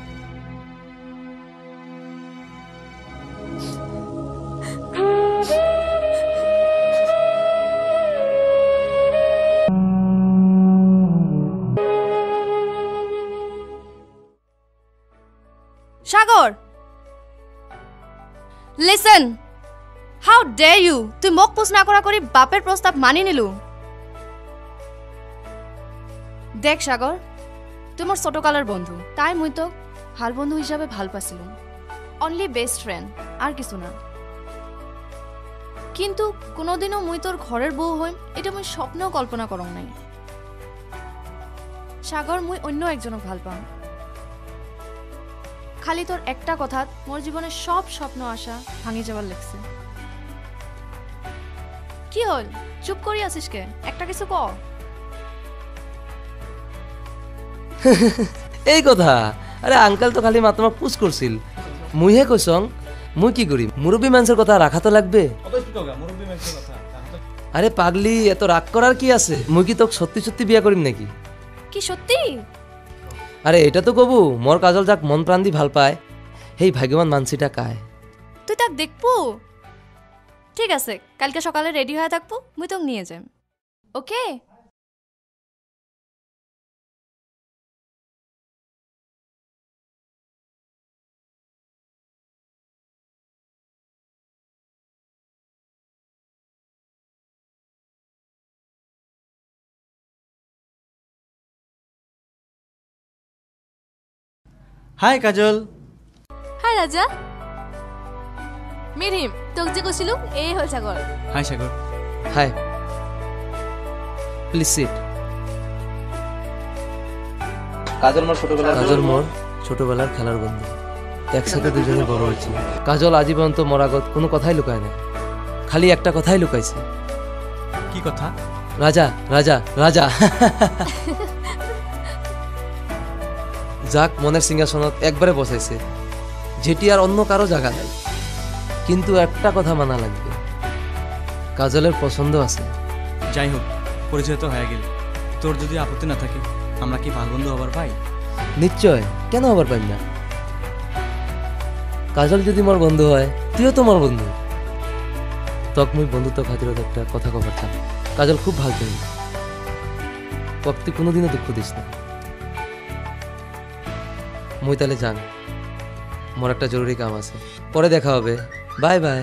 Sagar, listen, how dare you, তুই মোক পোষ না করা করে বাপের প্রস্তাব মানি নিলু। দেখ সাগর, তুই মোর ছোটকালের বন্ধু, তাই মুই তো ভাল বন্ধু হিসাবে ভাল পাইছিলাম। অনলি বেস্ট ফ্রেন্ড, আর কিছু না। কিন্তু কোনোদিনও মুই তোর ঘরের বউ হইম এটা মুই স্বপ্নেও কল্পনা করং নাই। সাগর, মুই অন্য একজনক ভাল পাম। খালি তোর একটা কথাত মোর জীবনের সব স্বপ্ন আশা ভাঙি যাবার লাগছে। কি হল, চুপ করি আছিস কে? একটা কিছু ক। এই কথা? আরে আঙ্কেল তো খালি মাত্র পুশ করছিল। মুইহে কইসং, মুই কি করি? মুরব্বী মানুষের কথা রাখা তো লাগবে। আরে পাগলি, এত রাগ করার কি আছে? মুই কি তোকে সত্যি সত্যি বিয়া করিম নাকি? কি সত্যি? আরে এটা তো কবু মোর কাজল যাক মন প্রাণ দি ভাল পায়, হেই ভাগ্যবান মানসিটা কায়। তুই তাক দেখবো? ঠিক আছে, কালকে সকালে রেডি হয়ে থাকবো, মুই তোকে নিয়ে যাম। Okay? Hi Kajal. Hi Raja. Meet him, তোক যে কৈছিলো এই হ'ল Sagar. Hi Sagar. Hi, please sit. Kajal মোর ছোটবেলার কাজল মোর ছোটবেলার খেলার বন্ধু। একসাথে দুজনে বড় হয়েছি। কাজল আজীবন তো মোর আগত কোনো কথাই লুকায় না, খালি একটা কথাই লুকাইছে। কি কথা? রাজা রাজা রাজা যাক মনের সিংহাসনত একবারে বসাইছে, যেটি আর অন্য কারো জায়গা নাই। কিন্তু একটা কথা মানা লাগবে, কাজলের পছন্দ আছে। যাই হোক, পরিচয় তো হয়ে গেল। তোর যদি আপত্তি না থাকে আমরা কি ভালো বন্ধু হবার পাই? নিশ্চয়, কেন হবার পাই না? কাজল যদি মোর বন্ধু হয়, তুইও তো মোর বন্ধু। তক মুই বন্ধুত্ব খাতিরত একটা কথা কবার চান। কাজল খুব ভাল পেয়ে, তুই কোনোদিনও দুঃখ দিস না। মুই তাহলে যান, মোর একটা জরুরি কাম আছে, পরে দেখা হবে। Bye bye.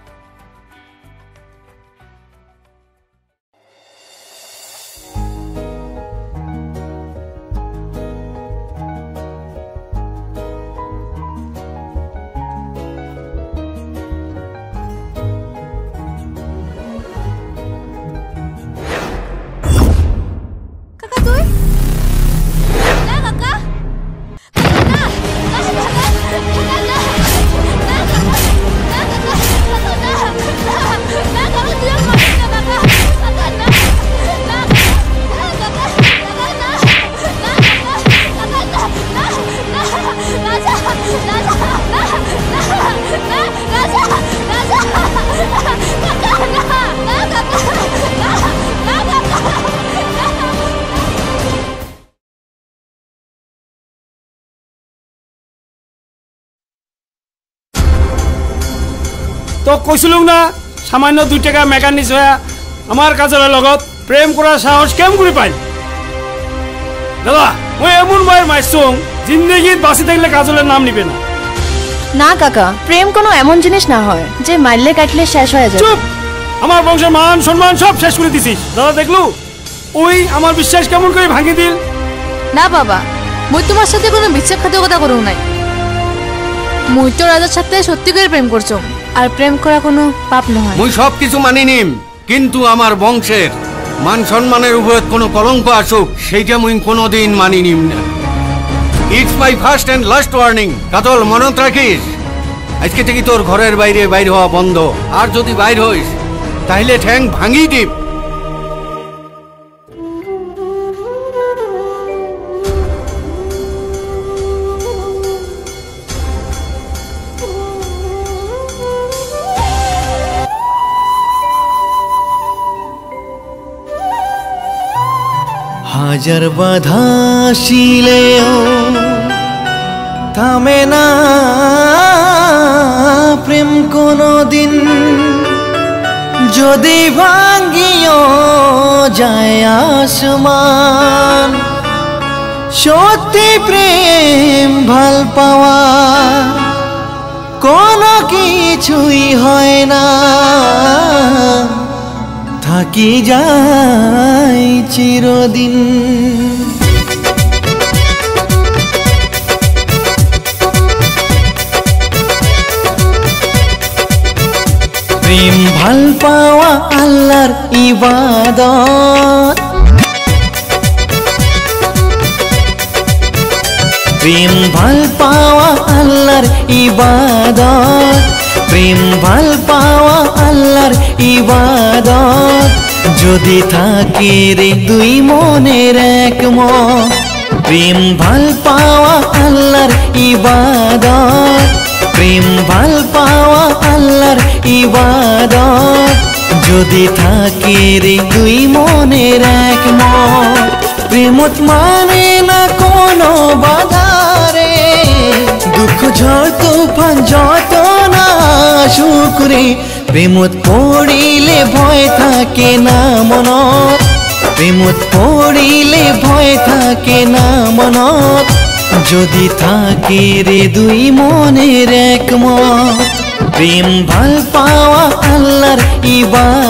তো কৈছিলো না সামান্য দুই টাকা মেকানিক হয়ে আমার কাজলের লগত প্রেম করার সাহস কেম করে পাই? দাদা মই এমন মায়ের মাইসুং জিন্দগিত বাঁচি থাকলে কাজলের নাম নিবে না। না কাকা, প্রেম কোনো এমন জিনিস না হয় যে মারলে কাটলে শেষ হয়ে যায়। চুপ! আমার বংশের মান সম্মান সব শেষ করে দিছিস। দাদা দেখলু ওই আমার বিশ্বাস কেমন করে ভাঙি দিল। না বাবা, মই তোমার সাথে কোনো বিশ্বাসঘাতকতা করুম নাই। মই তো রাজার সাথে সত্যি করে প্রেম করছো, আর প্রেম করা কোনো পাপ নহয়। মুই সব কিছু মানি নিম, কিন্তু আমার বংশের মান সম্মানের উপর কোনো কলঙ্ক আসুক সেইটা মুই কোনোদিন মানি নিম না। It's my first and last warning. Kajal মনত রাখিস, আজকে থেকে তোর ঘরের বাইরে বাইর হওয়া বন্ধ। আর যদি বাইর হইস তাহলে ঠ্যাং ভাঙি দিপ। হাজার বাধা শিলেও থামে না প্রেম কোনো দিন, যদি ভাঙ্গিও যায় আসমান। সত্যি প্রেম ভাল পাওয়া কোনো কিছুই হয় না, থাকি যায় চিরদিন। প্রেম ভাল পাওয়া আল্লাহর ইবাদত, প্রেম ভাল পাওয়া আল্লাহর ইবাদত, প্রেম ভাল পাওয়া আল্লাহর ইবাদত। যদি থাকে রে দুই মনের একমত, প্রেম ভাল পাওয়া আল্লাহর ইবাদত, প্রেম ভাল পাওয়া আল্লাহর ইবাদত। যদি থাকে রে দুই মনের একমত, প্রেমত মানে না কোনো বাধারে। দুঃখ ঝড় তুফান যত না শুক্রে, প্রেমত পড়িলে ভয় থাকে না মনত, প্রেমত পড়িলে ভয় থাকে না মনত। যদি থাকে রে দুই মনের একমত, প্রেম ভাল পাওয়া আল্লাহর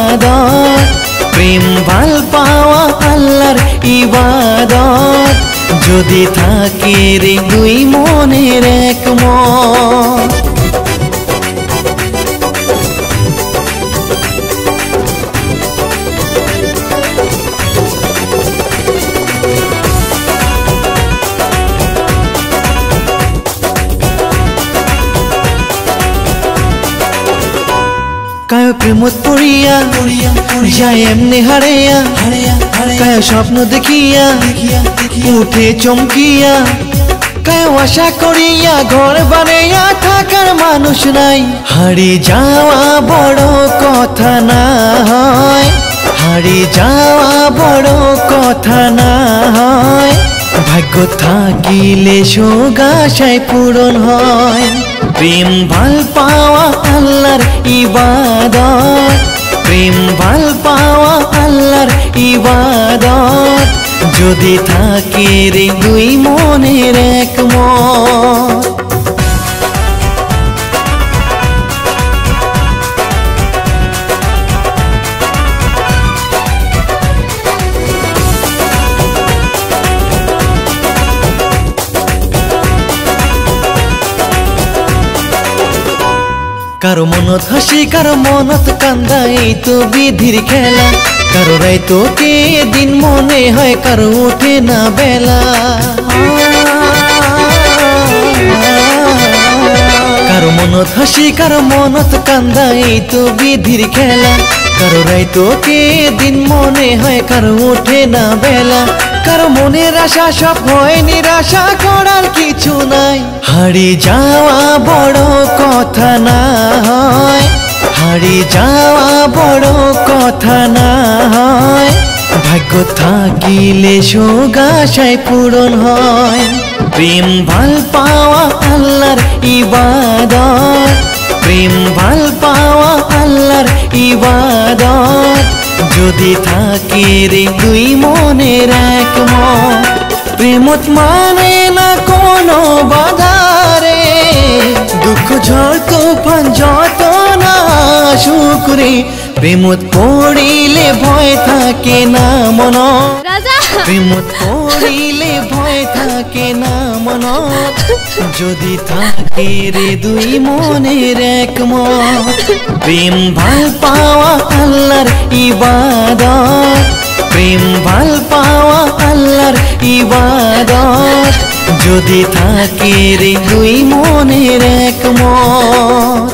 ইবাদত, প্রেম ভাল পাওয়া আল্লাহর ইবাদত। যদি থাকে রে দুই মনের একমত। কায় প্রেমত পড়িয়া যায় এমনি হারিয়া, কায় স্বপ্ন দেখিয়া উঠে চমকিয়া, কায় আশা করিয়া ঘর বানাইয়া থাকার মানুষ নাই। হারি যাওয়া বড় কথা না হয়, হারি যাওয়া বড় কথা না হয়, ভাগ্য থাকিলে সোগাশায় পূরণ হয়। প্রেম ভাল পাওয়া আল্লাহর ইবাদত, প্রেম ভাল পাওয়া আল্লাহর ইবাদত, যদি থাকে রে দুই মনের একমত। কারো মনত হাসি কারো মনত কান্দা, এই তো বিধির খেলা। কারো রাইতো কে দিন মনে হয়, কারো ওঠে না বেলা। কারো মনত হাসি কারো মনত কান্দা, এই তো বিধির খেলা। কারো রাইতো কে দিন মনে হয়, কারো ওঠে না বেলা। কারো মনের আশা সব হয় নিরাশা, করার কিছু নাই। হারি যাওয়া বড় কথা না হয়, হারি যাওয়া বড় কথা না হয়, ভাগ্য থাকিলে সোগাশায় পূরণ হয়। প্রেম ভাল পাওয়া আল্লাহর ইবাদত, প্রেম ভাল পাওয়া আল্লাহর ইবাদত, যদি থাকে রে দুই মনের একমত। প্রেমত মানে না কোনো বাধারে, দুঃখ ঝড় তুফান যত না শুকরে, প্রেমত পড়িলে ভয় থাকে না মনত, প্রেমত পড়িলে ভয় থাকে না মনত, যদি থাকে রে দুই মনের একমত। প্রেম ভাল পাওয়া আল্লাহর ইবাদত, প্রেম ভাল পাওয়া আল্লাহর ইবাদত, যদি থাকে রে দুই মনের একমত।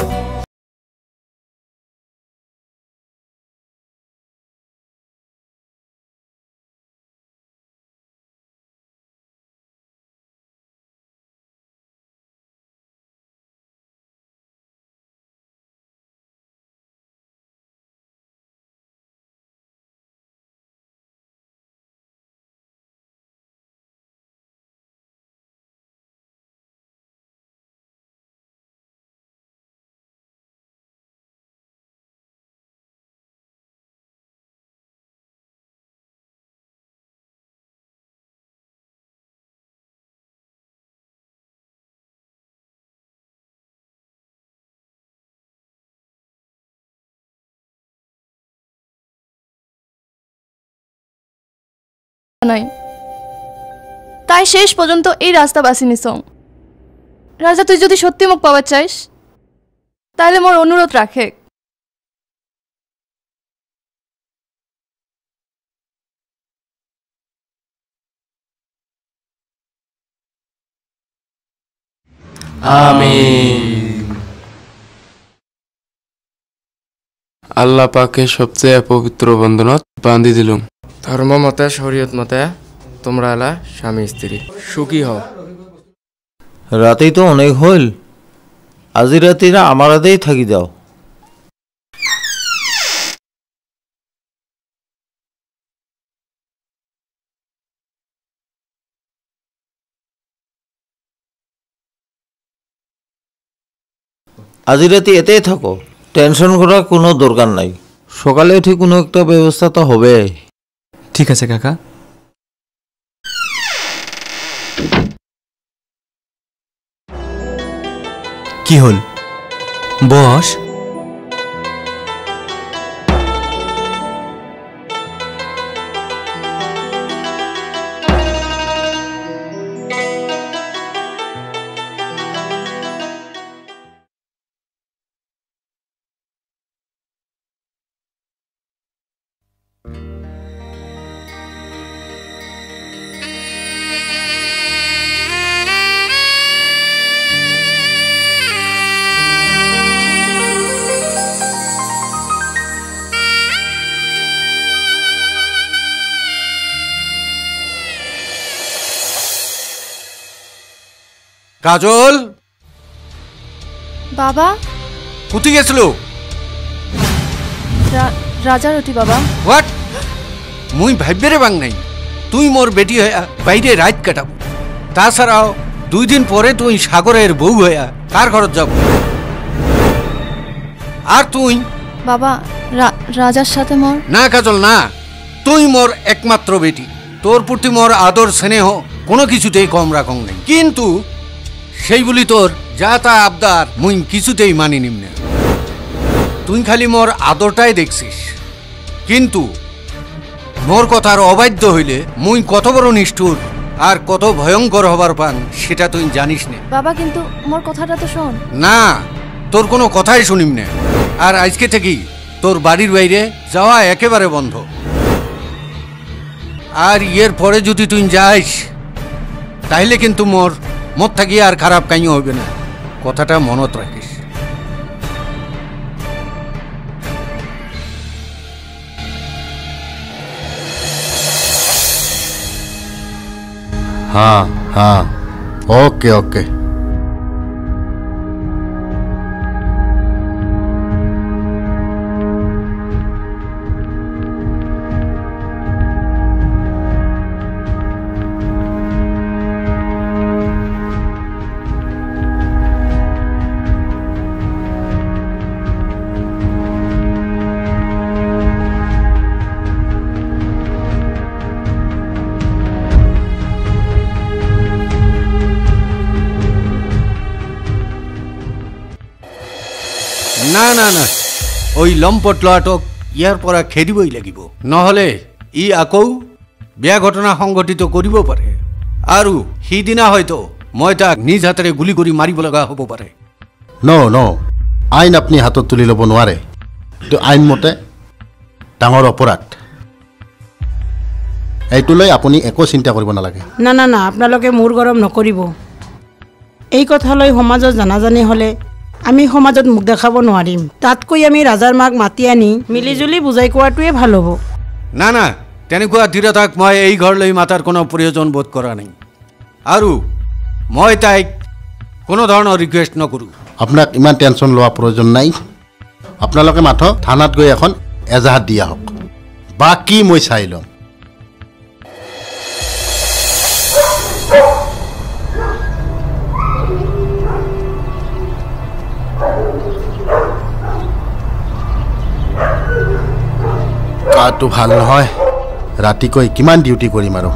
নাই, তাই শেষ পর্যন্ত এই রাস্তা বাছি নিছ। রাজা, তুই যদি সত্যি মুখ পাওয়া চাইস তাহলে মোর অনুরোধ রাখে। আমিন। আল্লাহ পাকে সবচেয়ে পবিত্র বন্ধনত বান্ধি দিলুম। ধর্ম মতে শরীয়ত মতে তোমরা এলা স্বামী স্ত্রী সুখী হও। রাতেই তো অনেক হইল, আজি রাতিরা আমার আদেই থাকি যাও। আজি রাতে এতেই থাকো, টেনশন করার কোনো দরকার নাই। সকালে উঠে কোনো একটা ব্যবস্থা তো হবে। ঠিক আছে কাকা। কি হল বস? কাজল বাবা কুতি গেছিল রা- রাজা রুটি বাবা হোয়াট মুই ভাববেরে বাং নাই তুই মোর বেটি হইয়া বাইরে রাত কাটাব তাছাড়াও দুই দিন পরে তুই সাগরের বউ হইয়া কার ঘরত যাব আর তুই বাবা রা- রাজার সাথে মোর না কাজল না তুই মোর একমাত্র বেটি তোর প্রতি মোর আদর স্নেহ কোনো কিছুতেই কম রাখং নেই কিন্তু সেই বলি তোর যা তা আবদার মুই কিছুতেই মানি নিমনে তুই খালি মোর আদরটাই দেখছিস কিন্তু মোর কথার অবাধ্য হইলে মুই কত বড় নিষ্ঠুর আর কত ভয়ঙ্কর হবার পান সেটা তুই জানিস না বাবা কিন্তু মোর কথাটা তো শোন না তোর কোনো কথাই শুনিম না আর আজকে থেকেই তোর বাড়ির বাইরে যাওয়া একেবারে বন্ধ আর এর পরে যদি তুই যাইস তাইলে কিন্তু মোর মোর থাকি আর খারাপ কাইও হবে না কথাটা মনত রাখিস हाँ हाँ ओके ओके না না না ওই লম্পট লটক ইয়ার পৰা খেদিবই লাগিব নহলে ই আকৌ বেয়া ঘটনা সংঘটিত কৰিব পাৰে আৰু সিদিনা হয়তো মই তাক নিজ হাতেৰে গুলি কৰি মাৰিব লগা হ'ব পাৰে নো নো আইন আপুনি হাতত তুলি ল'ব নোৱাৰে এইটো আইন মতে ডাঙৰ অপৰাধ এইটো লৈ আপুনি একো চিন্তা কৰিব নালাগে না না না আপোনালোকে মূৰ গৰম নকৰিব এই কথা লৈ সমাজত জানাজানি হ'লে আমি সমাজত মুখ দেখাব নোৱাৰিম তাতকৈ আমি ৰাজাৰ মাক মাতি আনি মিলিজুলি বুজাই কোৱাটোৱে ভাল হ'ব না না তেনেকুৱা ধীৰতাক মই এই ঘৰলৈ মাতাৰ কোনো প্ৰয়োজন বোধ কৰা নাই আৰু মই তাইক কোনো ধৰণৰ ৰিকুৱেষ্ট নকৰোঁ আপোনাক ইমান টেনশ্যন লোৱা প্ৰয়োজন নাই আপোনালোকে মাত্ৰ থানাত গৈ এখন এজাহাত দিয়া হওক বাকী মই চাই ল'ম গাটো ভাল নহয় ৰাতিকৈ কিমান ডিউটি কৰিম আৰু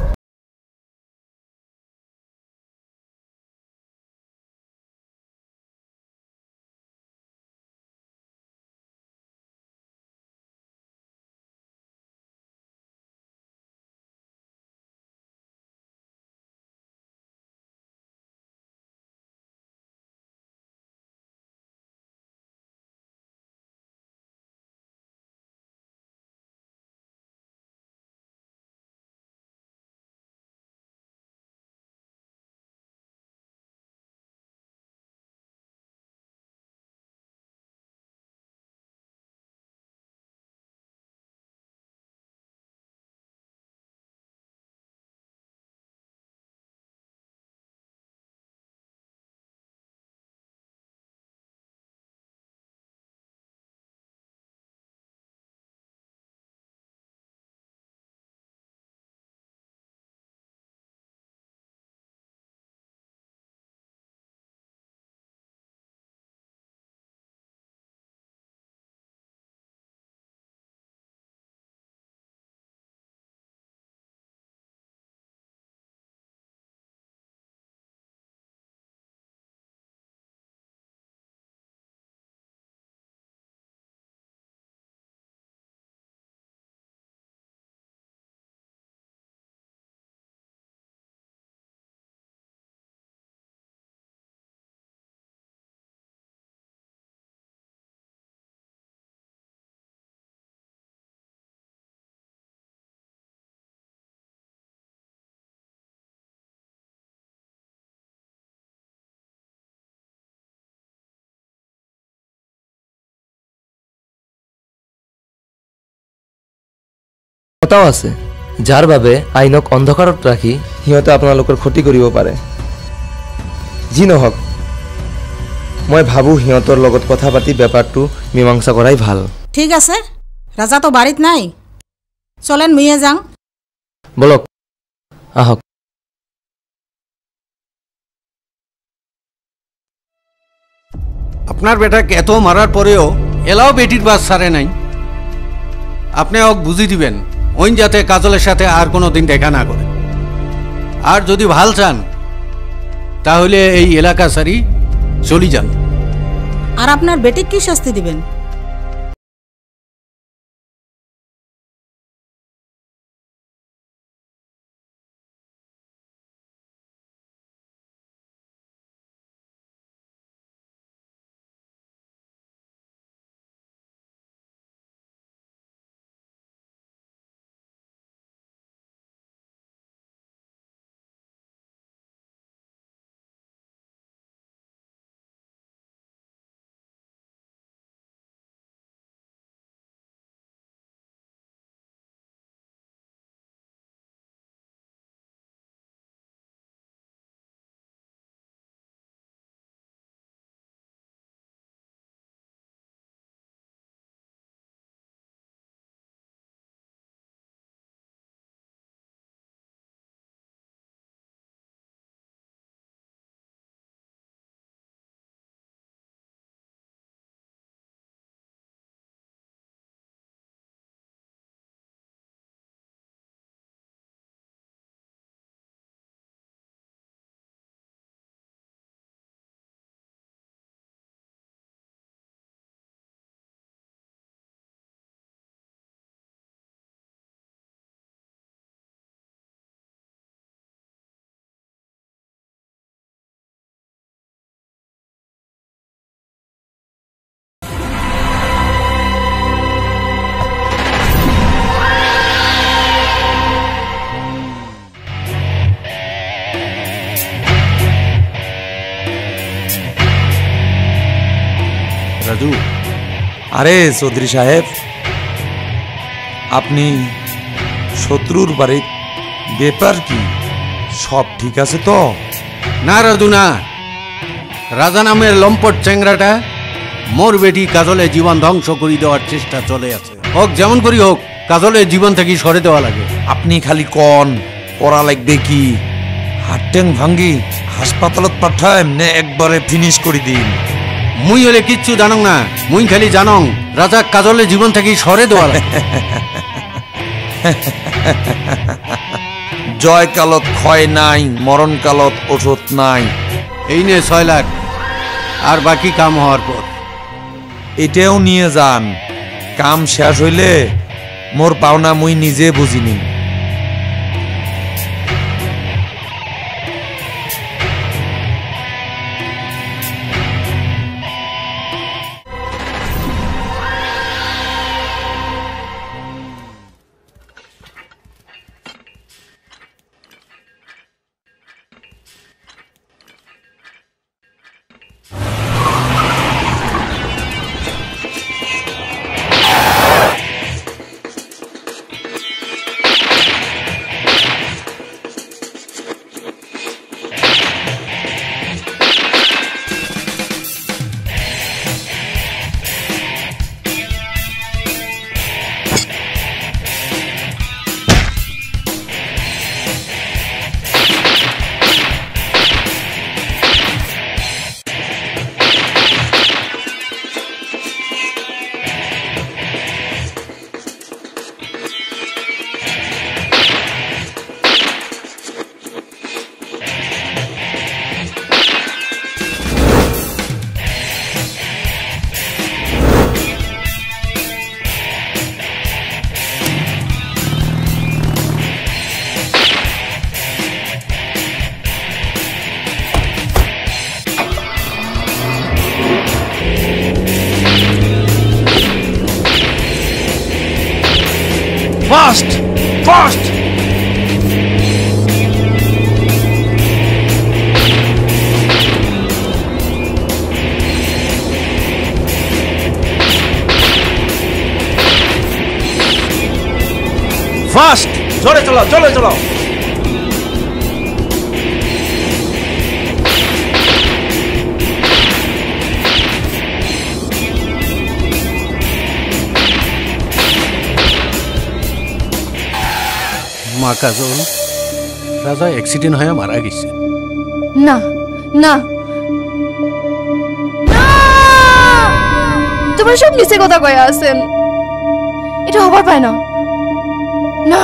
কথাও আছে যাৰ বাবে আইনক অন্ধকাৰত ৰাখি সিহঁতে আপোনালোকৰ ক্ষতি কৰিব পাৰে যি নহওক মই ভাবোঁ সিহঁতৰ লগত কথা পাতি ব্যাপাৰটো মীমাংসা কৰাই ভাল। ঠিক আছে, ৰাজা তো বাৰীত নাই, চলেন মুয়ে যাং। বলক আহক। আপনার বেটাকে এত মারার পরেও এলাও বেটির বাস ছাড়ে নাই। আপনি ওকে বুঝি দিবেন ওই যাতে কাজলের সাথে আর কোনো দিন দেখা না করে। আর যদি ভাল চান তাহলে এই এলাকা সারি চলি যান। আর আপনার বেটিক কি শাস্তি দিবেন? রাজু, আরে চৌধুরী সাহেব, আপনি শত্রুর বাড়ির ব্যাপার কি সব ঠিক আছে তো? না রাজু না, রাজা নামের লম্পট চ্যাংরাটা মোর বেটি কাজলে জীবন ধ্বংস করে দেওয়ার চেষ্টা চলে আছে। হোক যেমন করি হোক, কাজলের জীবন থেকে সরে দেওয়া লাগে। আপনি খালি কন পড়া লাগবে কি? হাট্টেং ভাঙ্গি হাসপাতালত পাঠায় নে একবারে ফিনিশ করে দিন। মুই হলে কিচ্ছু জানং না, মুই খালি জানং রাজা কাজলের জীবন থেকে সরে দেওয়া লাগে। জয় কালত ক্ষয় নাই, মরণ কালত ওষুধ নাই। এই নে ছয় লাখ, আর বাকি কাম হওয়ার পর এটাও নিয়ে যান। কাম শেষ হইলে মোর পাওনা মুই নিজে বুঝিনি। Fast! Fast! Fast! জোরে চালাও, জোরে চালাও। মা কাজল, রাজা অ্যাক্সিডেন্ট হয়ে মারা গেছে। না না, তোমরা সব নিচে কথা কয়ে আছেন, এটা হবার পায় না। না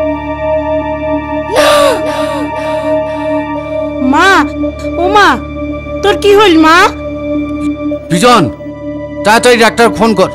মা, ও মা, তোর কি হইল মা? বিজন, তাড়াতাড়ি ডাক্তার ফোন কর।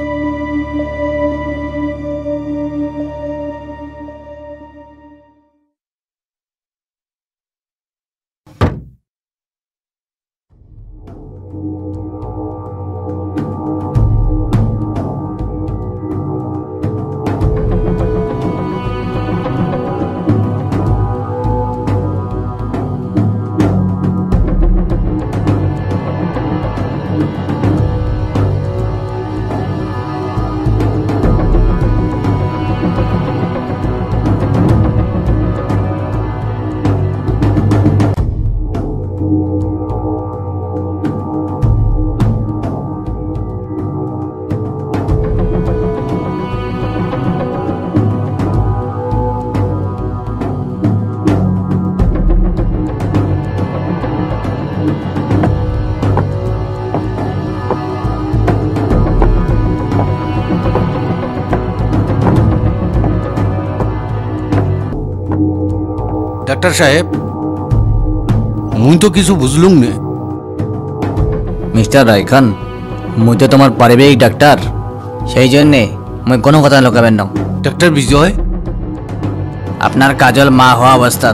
ডাক্তার সাহেব, মুই তো কিছু বুঝলুম না। মিস্টার রায়খান, মুই তো তোমার পারিবারিক ডাক্তার, সেই জন্যে মুই কোনো কথা লুকাবেন না। ডাক্তার বিজয়, আপনার কাজল মা হওয়া অবস্থাত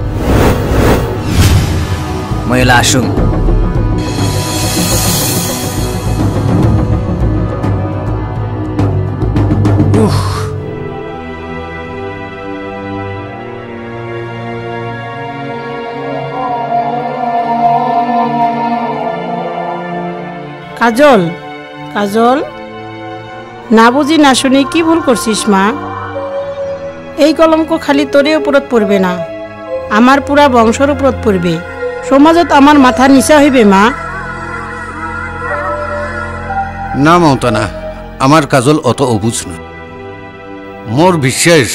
মুই এলা আসুম। কাজল, কাজল, না বুঝি না শুনি কি ভুল করছিস মা? এই কলঙ্ক খালি তোরে উপরত পড়বে না, আমার পুরা বংশর উপরত পড়বে, সমাজত আমার মাথা নিচা হইবে মা। না মমতা না, আমার কাজল অত অবুঝ না। মোর বিশ্বাস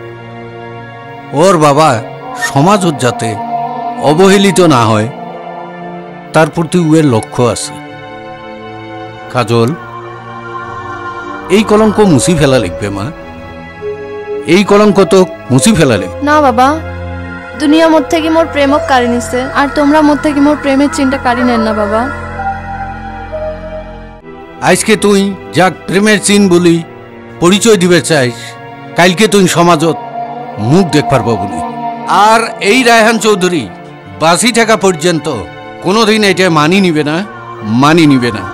ওর বাবা সমাজত যাতে অবহেলিত না হয় তার প্রতি উয়ের লক্ষ্য আছে। কাজল, এই কলঙ্ক মুছি ফেলা লিখবে মা, এই কলঙ্ক তো মুছি ফেলা লিখবে। না বাবা, দুনিয়া মোর থেকে মোর প্রেমক কারি নিছে, আর তোমরা মোর থেকে মোর প্রেমের চিন্তা কারি নেন না বাবা। আজকে তুই যাক প্রেমের চিন বলি পরিচয় দিবে চাইস, কালকে তুই সমাজত মুখ দেখবার পাবো না। আর এই রায়হান চৌধুরী বাঁচি থাকা পর্যন্ত কোনোদিন এটা মানি নিবে না, মানি নিবে না।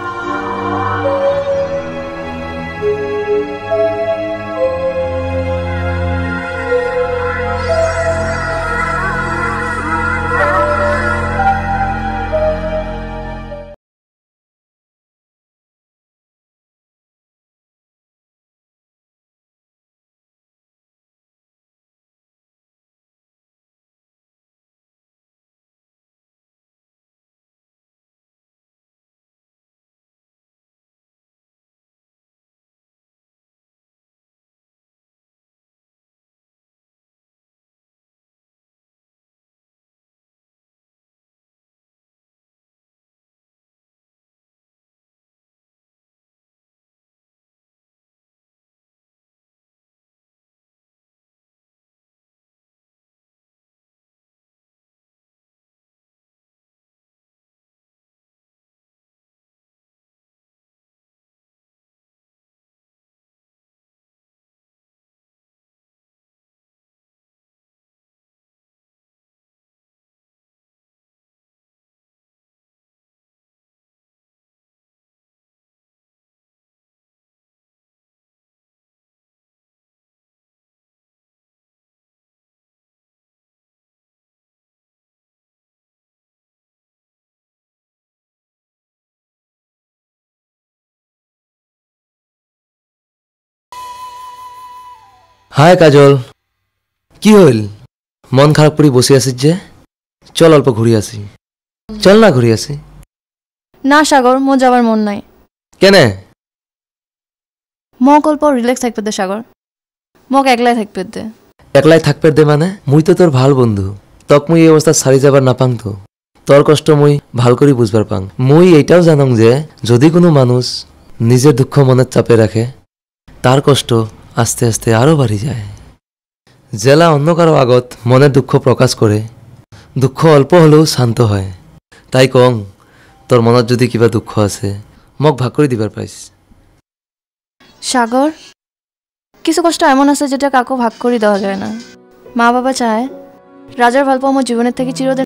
হাই কাজল, কি হইল? মন খারাপ করে বসে আছিস যে? চল অল্প ঘুরে আসি। চল না ঘুরে আসি। না সাগর, মো যাবার মন নাই। কেনে? মোক অল্প রিল্যাক্স থাকবে দে সাগর, মোক একলাই থাকবে দে। একলাই থাকবে দে মানে মুই তো তোর ভাল বন্ধু তক মুই এই অবস্থা সারি যাবার না পাং তো তোর কষ্ট মুই ভাল করে বুঝবার পাং মুই এইটাও জানং যে যদি কোনো মানুষ নিজের দুঃখ মনের চাপে রাখে তার কষ্ট আস্তে আস্তে আরো বাড়ি যায় জেলা অন্য কারো আগত মনের দুঃখ প্রকাশ করে দুঃখ অল্প হলেও শান্ত হয় তাই কং তোর মনত যদি কিবা দুঃখ আছে মোক ভাগ করে দিবার পাইস সাগর কিছু কষ্ট এমন আছে যেটা কাকু ভাগ করে দেওয়া যায় না মা বাবা চায় রাজার ভালপো আমার জীবনের থেকে চিরদিন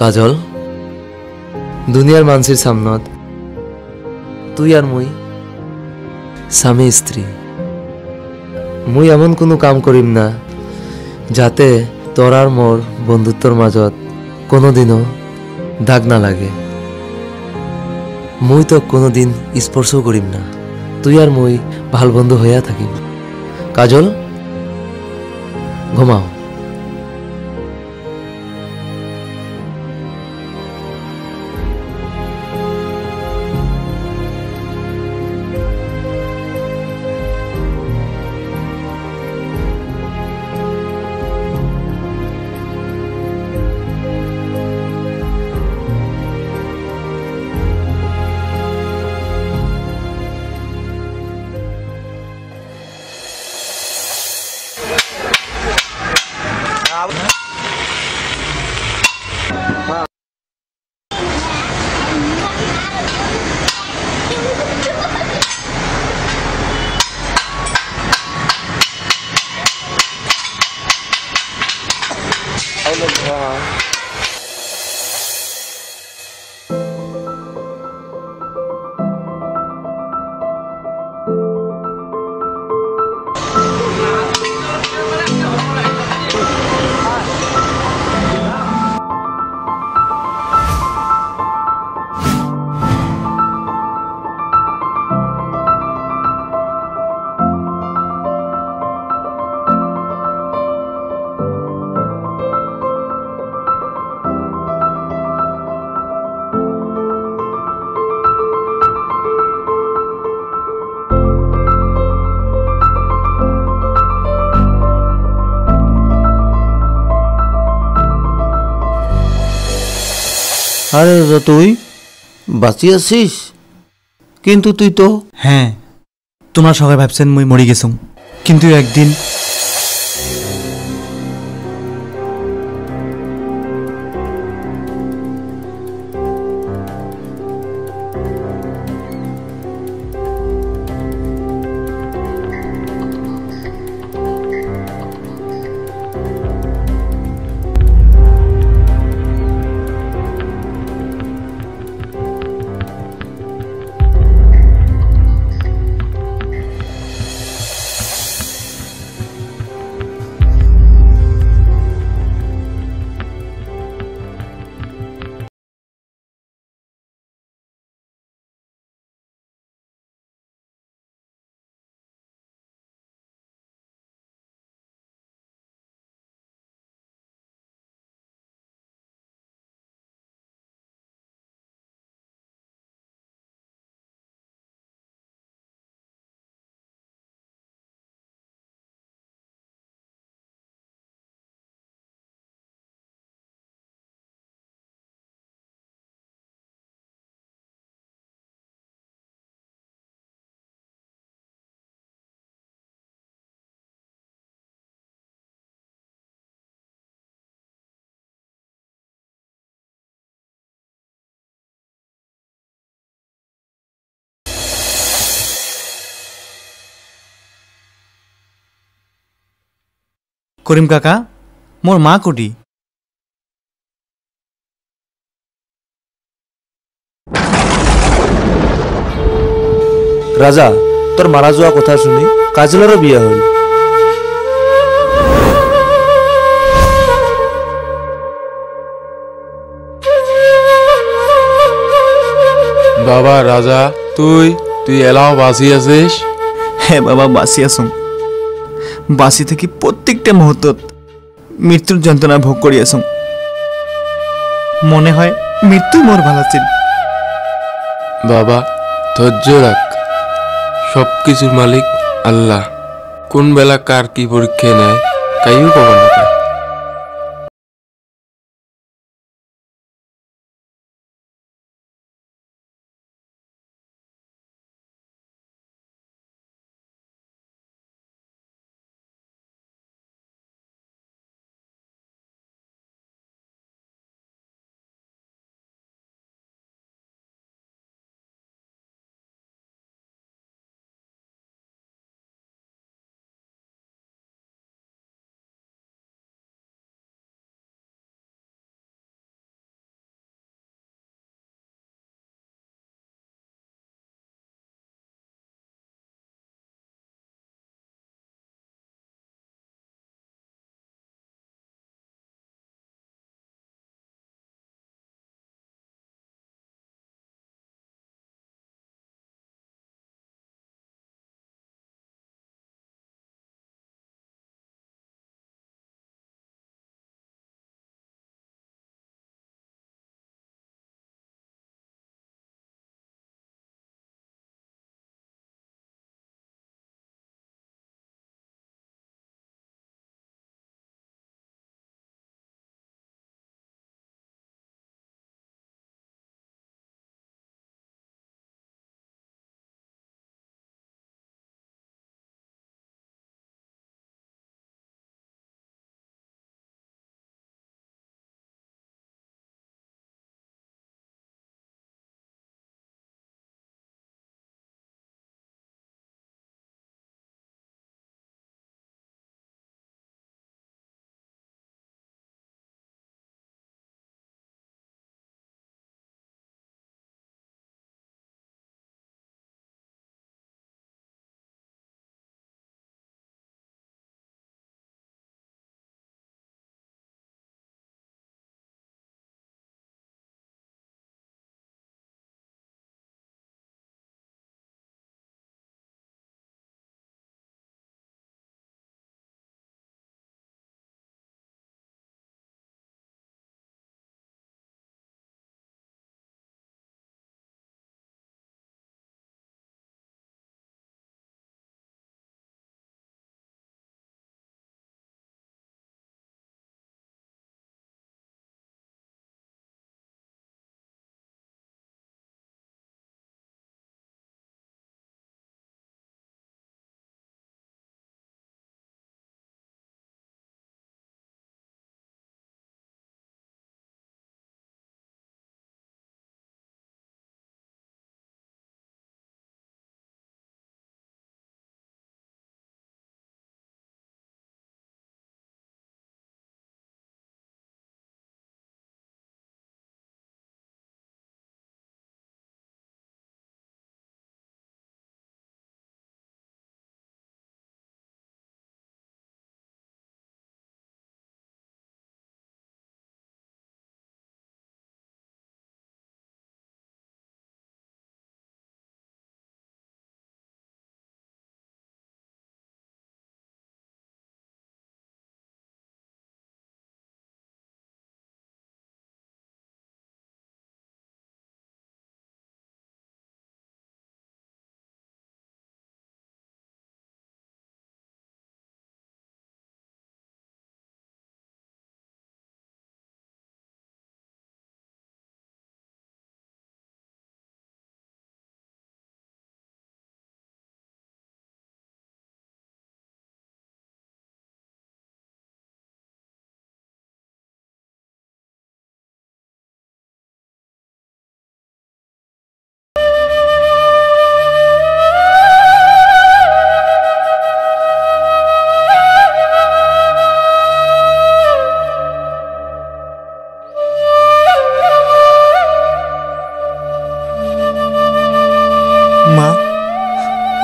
কাজল দুনিয়ার মানুষের সামনত তুই আর মুই স্বামী স্ত্রী মুই এমন কোনো কাম করিম না যাতে তোর আর মোর বন্ধুত্বর মাজত কোনোদিনও দাগ না লাগে মুই তো কোনোদিন স্পর্শও করিম না তুই আর মুই ভাল বন্ধু হইয়া থাকিম কাজল ঘুমাও আরে দাদা তুই বাঁচি আছিস কিন্তু তুই তো হ্যাঁ তোমরা সবাই ভাবছেন মুই মরি গেছুম কিন্তু একদিন করিম কাকা মোর মা কুটি রাজা তোর মারা যাওয়া কথা শুনি কাজলেরও বিয়ে হল বাবা রাজা তুই তুই এলাও বাঁচি আছিস হ্যাঁ বাবা বাঁচি আছো বাঁচি থাকি প্রত্যেকটা মুহূর্তত মৃত্যুর যন্ত্রণা ভোগ করি আছো মনে হয় মৃত্যু মোর ভাল আছিল বাবা ধৈর্য রাখ সব কিছুর মালিক আল্লাহ কোন বেলা কার কি পরীক্ষা নেয় কাইও কখনো না পায়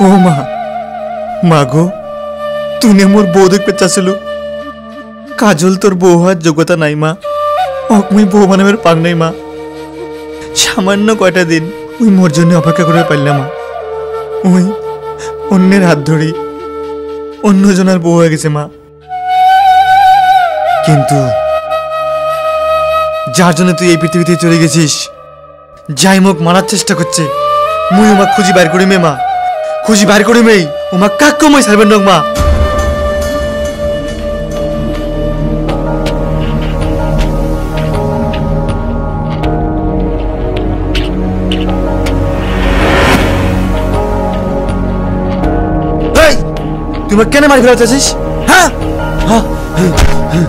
ও মা মা গো তুই মোর বউ দেখতে চাচ্ছিল কাজল তোর বউ হওয়ার যোগ্যতা নাই মা ওক মুই বউ বানাবের পাক নাই মা সামান্য কয়টা দিন ওই মোর জন্য অপেক্ষা করে পারলাম মা ওই অন্যের হাত ধরি অন্যজনের বউ হয়ে গেছে মা কিন্তু যার জন্য তুই এই পৃথিবীতে চলে গেছিস যাই মুখ মারার চেষ্টা করছে মুই ওমা খুঁজি বাইর করি মে মা খুঁজি বাইর করি মেই ওমা কাক্য মই ছাড়বেন নক মা তুই আমাকে কেন মারি ফেলা চাচ্ছিস হ্যাঁ হ্যাঁ হ্যাঁ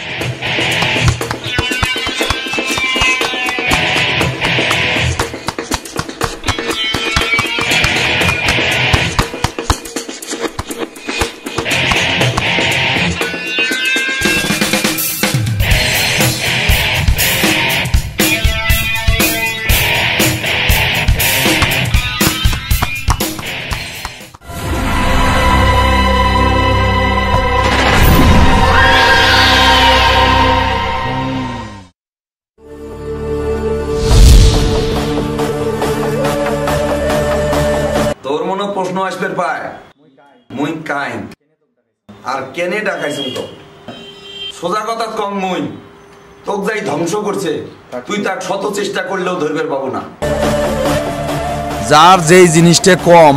আর কেনে ডাকাইছেন তো সোজা কথা কম মই তোক যাই ধ্বংস করছে তুই তাক শত চেষ্টা করলেও ধরবে পাবো না যার যেই জিনিসটা কম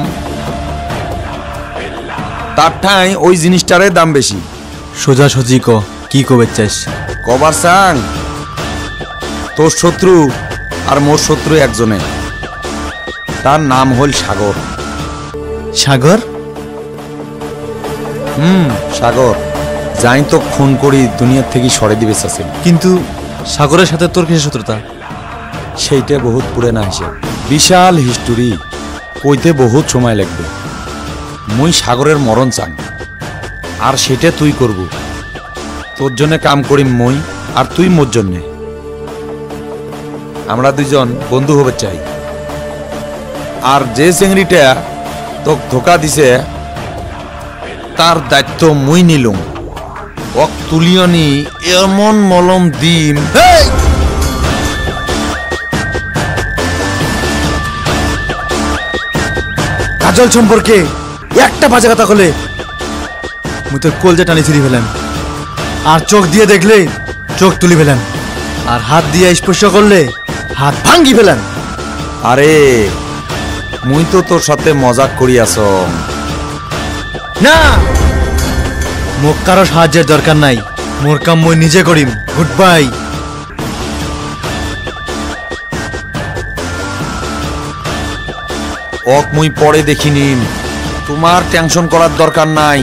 তার ঠাই ওই জিনিসটারে দাম বেশি সোজা সজি ক কি কবে চাইস কবার চাং তোর শত্রু আর মোর শত্রু একজনে তার নাম হল সাগর সাগর হুম সাগর যাই তো খুন করি দুনিয়ার থেকে সরে দিবে চাচ্ছিল কিন্তু সাগরের সাথে তোর কিসের শত্রুতা সেইটা বহুত পুরানা হিসেব বিশাল হিস্টোরি কইতে বহুত সময় লাগবে মুই সাগরের মরণ চান আর সেটা তুই করব তোর জন্য কাম করিম মই আর তুই মোর জন্য আমরা দুইজন বন্ধু হবে চাই আর যে চেংড়িটা তোক ধোকা দিছে তার দায়িত্ব মুই নিলুম ওক তুলিয়নি এমন মলম দিম কাজল সম্পর্কে একটা বাজে কথা বলে মুই তোর কলজা টানি ছিঁড়ি ফেলেন আর চোখ দিয়ে দেখলে চোখ তুলি ফেলেন আর হাত দিয়ে স্পর্শ করলে হাত ভাঙ্গি ফেলেন আরে মুই তো তোর সাথে মজাক করিয়াছ না মোক কারো সাহায্যের দরকার নাই মোর কাম মই নিজে করিম গুড বাই ওক মুই পরে দেখিনিম তোমার টেনশন করার দরকার নাই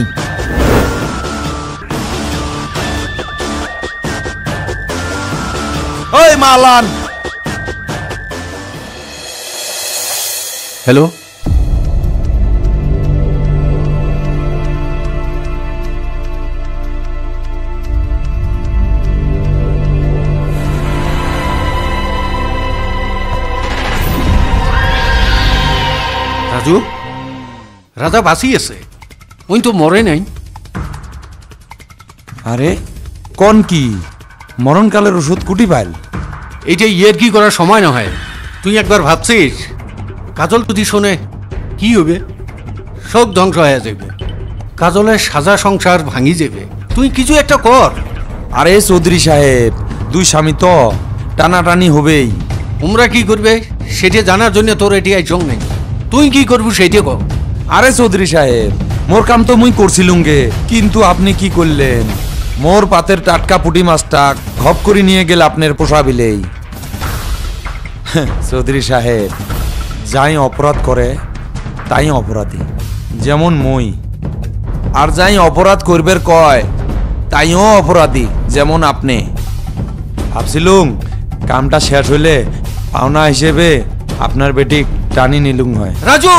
ওই মালান হ্যালো রাজু রাজা বাঁচি আছে ওই তো মরে নাই আরে কোন কি মরণকালের ওষুধ কুটি পাইল এইটা ইয়ের কি করার সময় নয় তুই একবার ভাবছিস কাজল যদি শোনে কি হবে সব ধ্বংস হয়ে যাবে কাজলের সাজা সংসার ভাঙি যাবে তুই কিছু একটা কর আরে চৌধুরী সাহেব দুই স্বামী তো টানাটানি হবেই তোমরা কি করবে সেটা জানার জন্য তোর এটি জং নেই তুই কি করবি সেইটা কর আরে চৌধুরী সাহেব মোর কাম তো মুই করছিলুম গে কিন্তু আপনি কি করলেন মোর পাতের টাটকা পুটি মাছটা ঘপ করে নিয়ে গেল আপনার পোষা বিলেই চৌধুরী সাহেব যাই অপরাধ করে তাই অপরাধী যেমন মই আর যাই অপরাধ করবের কয় তাইও অপরাধী যেমন আপনি ভাবছিলুম কামটা শেষ হইলে পাওনা হিসেবে আপনার বেটি টানি নিলুম হয় রাজু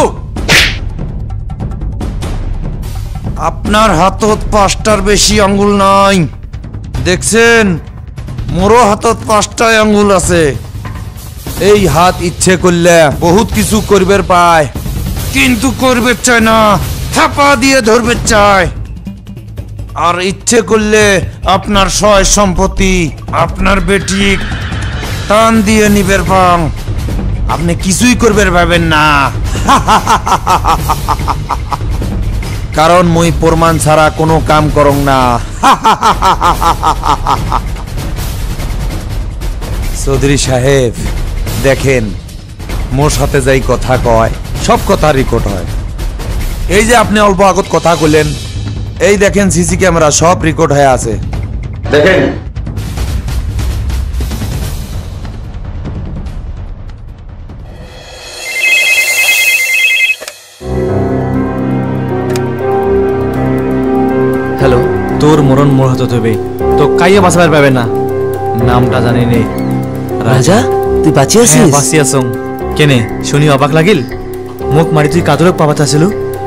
আপনার হাতত পাঁচটার বেশি আঙ্গুল নাই দেখছেন মোরও হাতত পাঁচটায় আঙ্গুল আছে এই হাত ইচ্ছে করলে বহুত কিছু করবার পায় কিন্তু করবে চায় না, থাপা দিয়ে ধরবে চায়। আর ইচ্ছে করলে আপনার সয় সম্পত্তি আপনার বেটি টান দিয়ে নিবের পাং। আপনি কিছুই করবে ভাবেন না, কারণ মই প্রমাণ ছাড়া কোনো কাম করং না। চৌধুরী সাহেব দেখেন, মোর সাথে যাই কথা কয় সব কথা রেকর্ড হয়। এই যে আপনি অল্প আগত কথা কইলেন, এই দেখেন সিসি ক্যামেরা সব রেকর্ড হয়ে আছে, দেখেন। হ্যালো, তোর মরণ মোর হাতে হবে, তো কাইয়ে বাঁচাবার পাবে না। নামটা জানি নে। রাজা, তুই বাঁচি আছিস? বাঁচি আছং। কেনে শুনি অবাক লাগিল? মোক মারি তুই কাজলক পাবা চাইছিলো।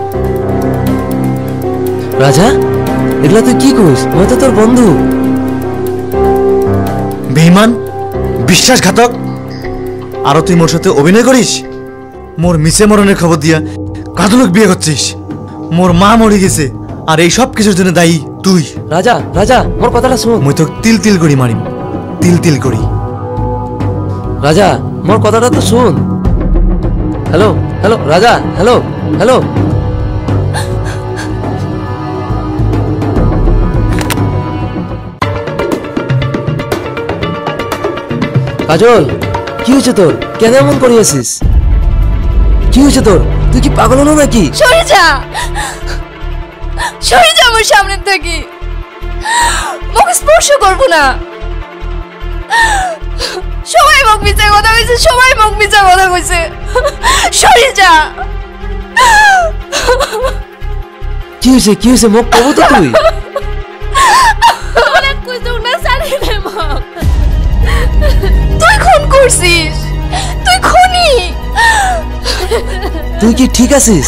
রাজা, এগুলা তুই কি করিস? আমি তো তোর বন্ধু। বেঈমান, বিশ্বাসঘাতক, আরো তুই মোর সাথে অভিনয় করিস? মোর মিছে মরণের খবর দিয়া কাজলক বিয়ে করছিস। মোর মা মরে গেছে, আর এই সব কিছুর জন্য দায়ী তুই। রাজা, রাজা, মোর কথাটা শুন। মুই তো তিল তিল করি মারিম, তিল তিল করি। রাজা, মোর কথাটা তো শুন। Hello, hello, Raja, hello, hello. Kajal, কি হয়েছে তোর? কেন এমন করিয়াছিস? কি হয়েছে তোর? তুই কি পাগল হলো নাকি? সরে যা, সরে যা আমার সামনে থেকে। মুখ স্পর্শ করবো না। সবাই মুখ মিছা কথা কইছে, সবাই মুখ মিছা কথা কইছে। সরে যা। কি হয়েছে? কি হয়েছে? মুখ পাবো তো তুই? অনেক কইছে না, সারিয়ে দে মুখ। তুই খুন করছিস, তুই খুনি। তুই কি ঠিক আছিস?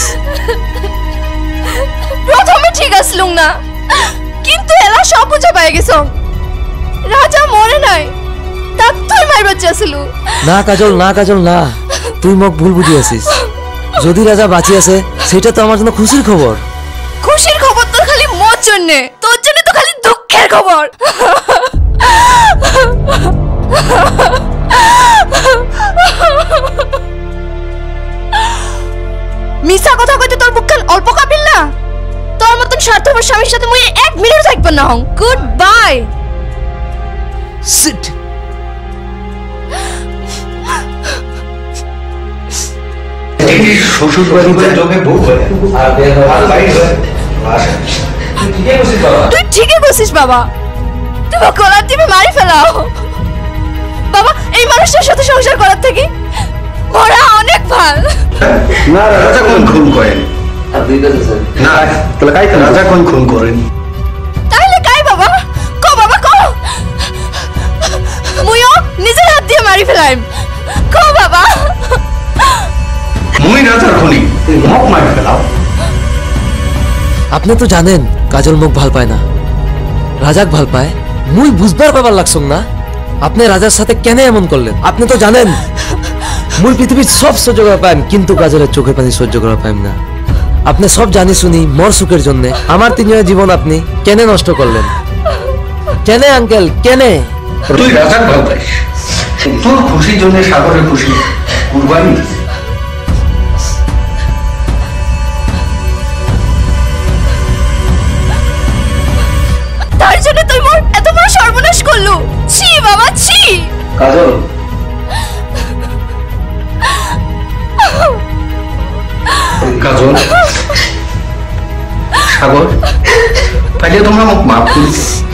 প্রথমে ঠিক আসলুম না, কিন্তু এলা সব বুঝে পাই গেছ। রাজা মরে নাই, তা তুই মারবার চাইছিলু। না কাজল, না কাজল, না, তুই মোক ভুল বুঝিয়াছিস। যদি রাজা বাঁচি আছে সেটা তো আমার জন্য খুশির খবর। খুশির খবর তো খালি মোর জন্য, তোর জন্য তো খালি দুঃখের খবর। মিছা কথা কইতে তোর বুকখান অল্প কাঁপিল না? তোর মতন স্বার্থপর স্বামীর সাথে মুই এক মিনিট থাকব না। হং গুড বাই। সিট। শ্বশুর বাড়িতে লোকে বউ বলে আর বাইরে তুই ঠিকই বলছিস বাবা। তুমি কলার টিপে মারি ফেলাও বাবা। এই মানুষটার সাথে সংসার করার থেকে মরা অনেক ভাল। না, রাজা কোন খুন করেন? না, তাহলে কাই রাজা কোন খুন করেন? তাহলে কাই বাবা? কো বাবা কো। মুইও নিজের হাত দিয়ে মারি ফেলাইম। কো বাবা। মুই রাজার খুনি, তুই মুখ মারি ফেলাও। আপনি তো জানেন কাজল মুখ ভাল পায় না, রাজাক ভাল পায়। মুই বুঝবার পাবার লাগছ না আপনি রাজার সাথে কেন এমন করলেন। আপনি তো জানেন মুই পৃথিবীর সব সহ্য করা পাইম, কিন্তু কাজলের চোখের পানি সহ্য করা পাইম না। আপনি সব জানি শুনি মোর সুখের জন্য আমার তিনজনের জীবন আপনি কেন নষ্ট করলেন? কেন আঙ্কেল, কেন? তুই রাজাক ভাল পাইস, তোর খুশির জন্য সাগরের খুশি কুরবানি। তার জন্য তুই মোর এত বড় সর্বনাশ করলু। ছি বাবা, ছি। কাজল, কাজল, সাগর, তাহলে তোমরা মোক মাফ করি।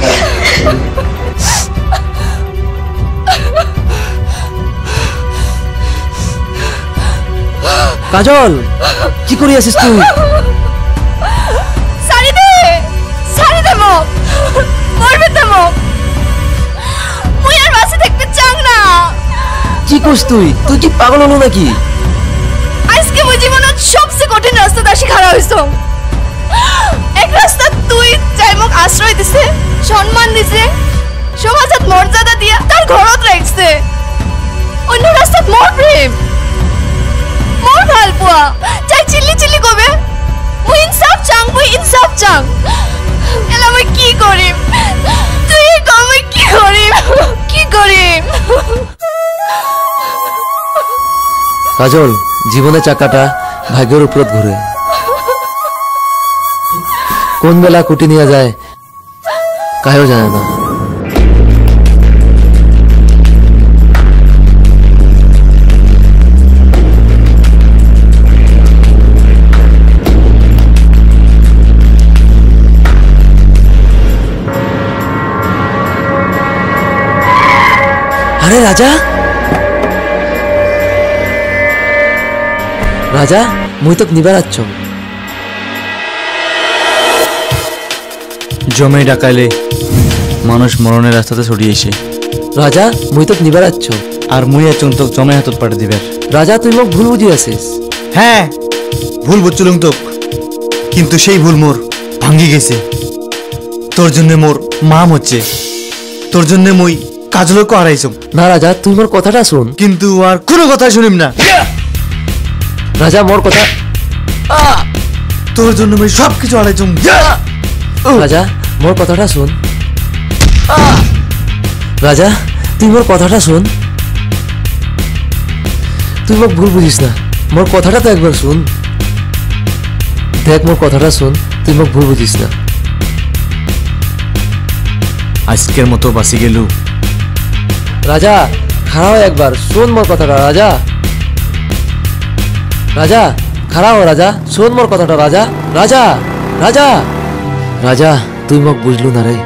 কাজল, কি করি আছিস তুই? সারি দে, সারি দে মোক, মরবে তো মোক। মুই আর বাসে থাকতে চাং না। কি করছ তুই? তুই কি পাগল হলো নাকি? আজকে মুই জীবনত সবচেয়ে কঠিন রাস্তা দাসি খাড়া হইছ। এক রাস্তা তুই যাই মোক আশ্রয় দিছে, সম্মান দিছে, সমাজত মর্যাদা দিয়া তার ঘরত রাখছে। অন্য রাস্তাত মোর প্রেম, মোর ভাল পোৱা যাই চিল্লি চিল্লি কবে মই ইনসাফ চাং মই ইনসাফ চাং এলা মই কি কৰিম তুই ক মই কি কৰিম কি কৰিম কাজল জীবনে চাকাটা ভাগ্যের উপর ঘুরে কোন বেলা কুটি নিয়ে যায় কায়ও জানে না আরে রাজা রাজা মুই তোক নিবার আচ্ছ জমে ডাকাইলে মানুষ মরণের রাস্তাতে ছড়িয়েছে রাজা মুই তোক নিবার আচ্ছ আর মুই আচং তোক জমে হাতত পাঠে দিবার রাজা তুই মোক ভুল বুঝি আছিস হ্যাঁ ভুল বুঝছিলুম তোক কিন্তু সেই ভুল মোর ভাঙ্গি গেছে তোর জন্য মোর মা হচ্ছে তোর জন্য মুই কাজলকে হারাইছম না রাজা তুই মোর কথাটা শুন কিন্তু আর কোনো কথা শুনিম না রাজা মোর কথা তোর জন্য মুই সব কিছু হারাইছম রাজা মোর কথাটা শুন রাজা তুই মোর কথাটা শুন তুই মোক ভুল বুঝিস না মোর কথাটা তো একবার শুন দেখ মোর কথাটা শুন তুই মোক ভুল বুঝিস না আজকের মতো বাঁচি গেলু রাজা খাড়াও একবার শোন মোর কথাটা রাজা রাজা খাড়াও রাজা শোন মোর কথাটা রাজা রাজা রাজা রাজা তুই মোক বুঝলু না রে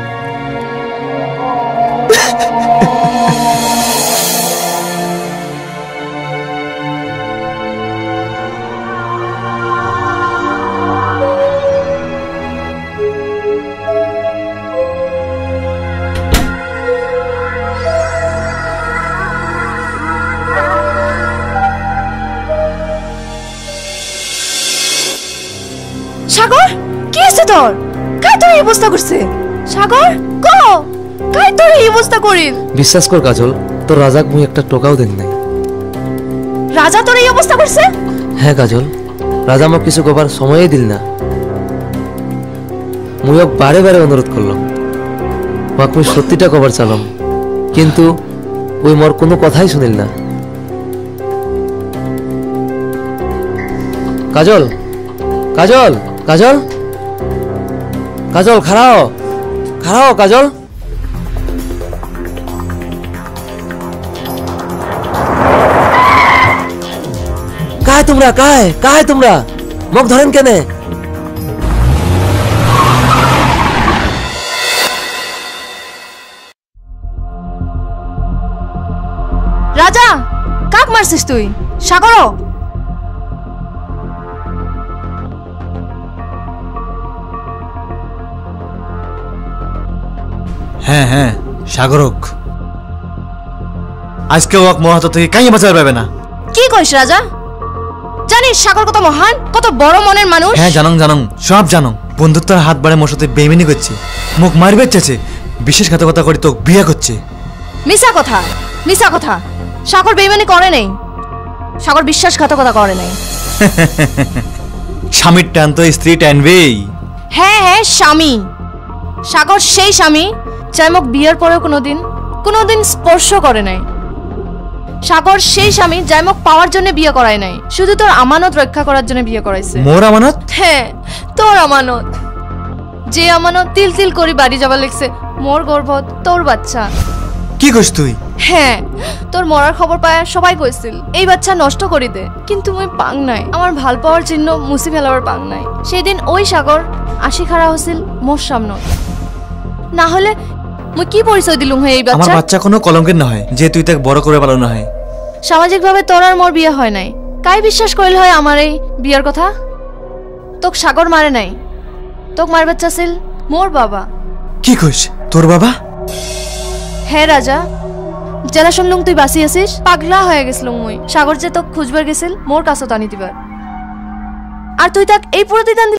সাগর কি আছে তোর কাই তোর এই অবস্থা করছে সাগর ক কাই তোর এই অবস্থা করিল বিশ্বাস কর কাজল তোর রাজাক মুই একটা টোকাও দেন নাই রাজা তোর এই অবস্থা করছে হ্যাঁ কাজল রাজা আমাকে কিছু কবার সময়ই দিল না মুই ওকে বারে বারে অনুরোধ করলাম ওকে মুই সত্যিটা কবার চালাম কিন্তু ওই মোর কোনো কথাই শুনিল না কাজল কাজল কাজল কাজল খাড়াও খাড়াও কাজল কায় তোমরা কায় কায় তোমরা মুখ ধরেন কেনে রাজা কাক মারছিস তুই সাগর হ্যাঁ হ্যাঁ সাগরক আজকে ওয়াক মোর হাত থেকে কাইয়ে বাঁচার পাবে না কি কইস রাজা জানিস সাগর কত মহান কত বড় মনের মানুষ হ্যাঁ জানং জানং সব জানং বন্ধুত্বের হাত বাড়ে মোর সাথে বেইমানি করছে মুখ মারবে চাচ্ছে বিশেষ ঘাতকতা করে তো বিয়ে করছে মিছা কথা মিছা কথা সাগর বেইমানি করে নাই সাগর বিশ্বাসঘাতকতা করে নাই স্বামীর টান তো স্ত্রী টানবেই হ্যাঁ হ্যাঁ স্বামী সাগর সেই স্বামী যাই মোক বিয়ের পরেও কোনোদিন কোনোদিন স্পর্শ করে নাই সাগর সেই স্বামী যাই মোক পাওয়ার জন্য বিয়ে করায় নাই শুধু তোর আমানত রক্ষা করার জন্য বিয়ে করাইছে মোর আমানত হ্যাঁ তোর আমানত যে আমানত তিল তিল করে বাড়ি যাবার লাগছে মোর গর্ভত তোর বাচ্চা কি কইস তুই হ্যাঁ তোর মরার খবর পায় সবাই কইছিল এই বাচ্চা নষ্ট করি দে কিন্তু মই পাং নাই আমার ভাল পাওয়ার চিহ্ন মুছি ফেলাবার পাং নাই সেদিন ওই সাগর আশি খাড়া হছিল মোর সামনে না হলে মই কি পরিচয় দিলুম হে এই আমার বাচ্চা বাচ্চা কোনো কলঙ্কের নয় যে তুই তাকে বড় করে পালন হয় সামাজিকভাবে তোর আর মোর বিয়ে হয় নাই কাই বিশ্বাস করিল হয় আমার এই বিয়ের কথা তোক সাগর মারে নাই তোক মার বাচ্চা ছিল মোর বাবা কি কইস তোর বাবা হ্যাঁ রাজা জেলা শুনলুম তুই বাঁচি আছিস পাগলা হয়ে গেছিলুম মুই সাগর যে তোক খুঁজবার গেছিল মোর কাছত আনি দিবার আর তুই তাক এই প্রতিদান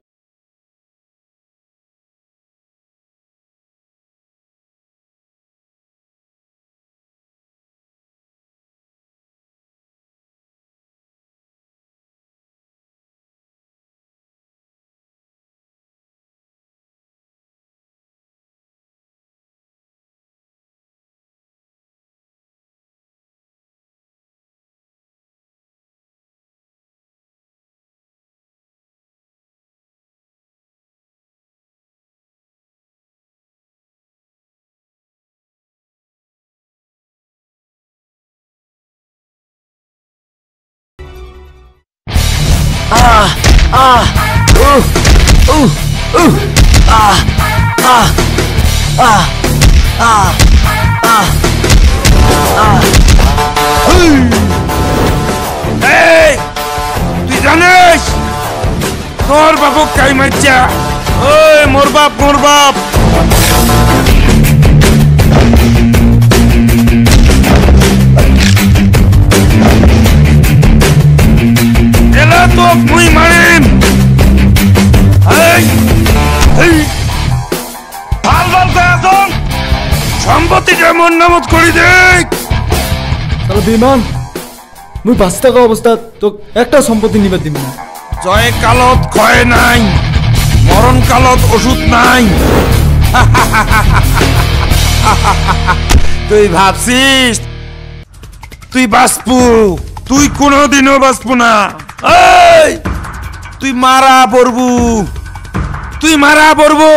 আহ উহ উহ উহ আহ আহ আহ আহ আহ আহ এই তুই জানিস তোর বাবু কাই মারছা ওই মোর বাপ মোর বাপ এলা তো মুই মারিম এই এই ভাল ভাল কয়াছন সম্পত্তি যেমন নামত করি দেখ তাহলে বিমান মুই বাঁচি থাকা অবস্থাত তোক একটা সম্পত্তি নিবে দিম না জয় কালত ক্ষয় নাই মরণ কালত ওষুধ নাই তুই ভাবছিস তুই বাঁচবু তুই কোনোদিনও বাঁচবু না এই তুই মারা পড়বু তুই মারা পড়বু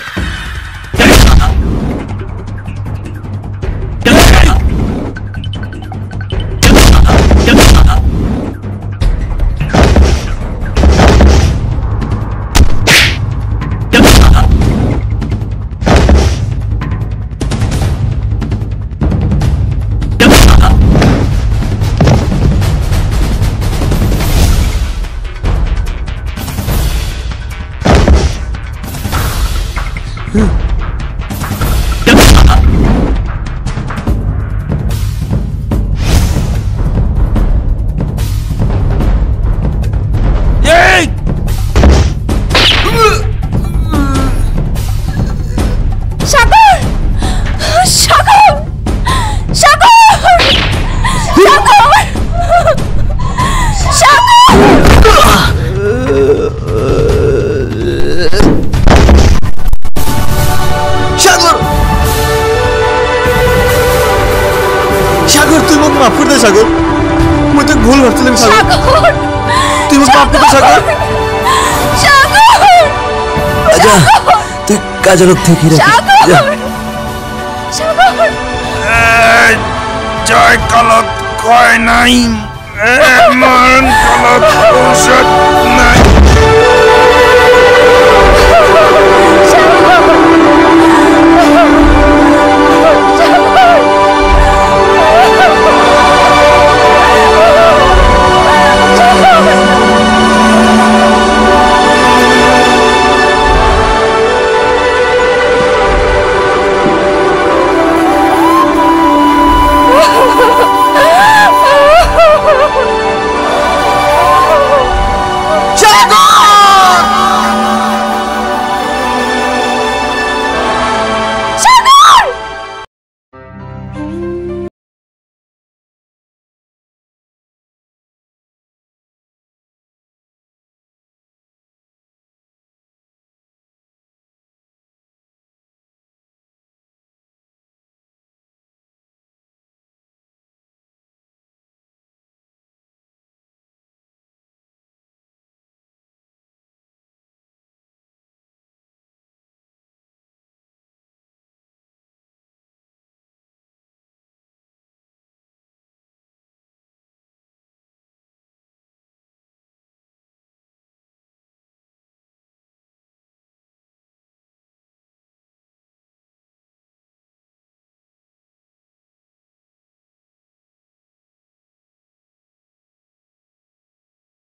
সাগর মুই তো ভুল ভাবছিলাম সাগর তুই মোক মাফ করে সাগর আচ্ছা তুই কাজের থেকে জয় কালত ক্ষয় নাই মরণ কালত ঔষধ নাই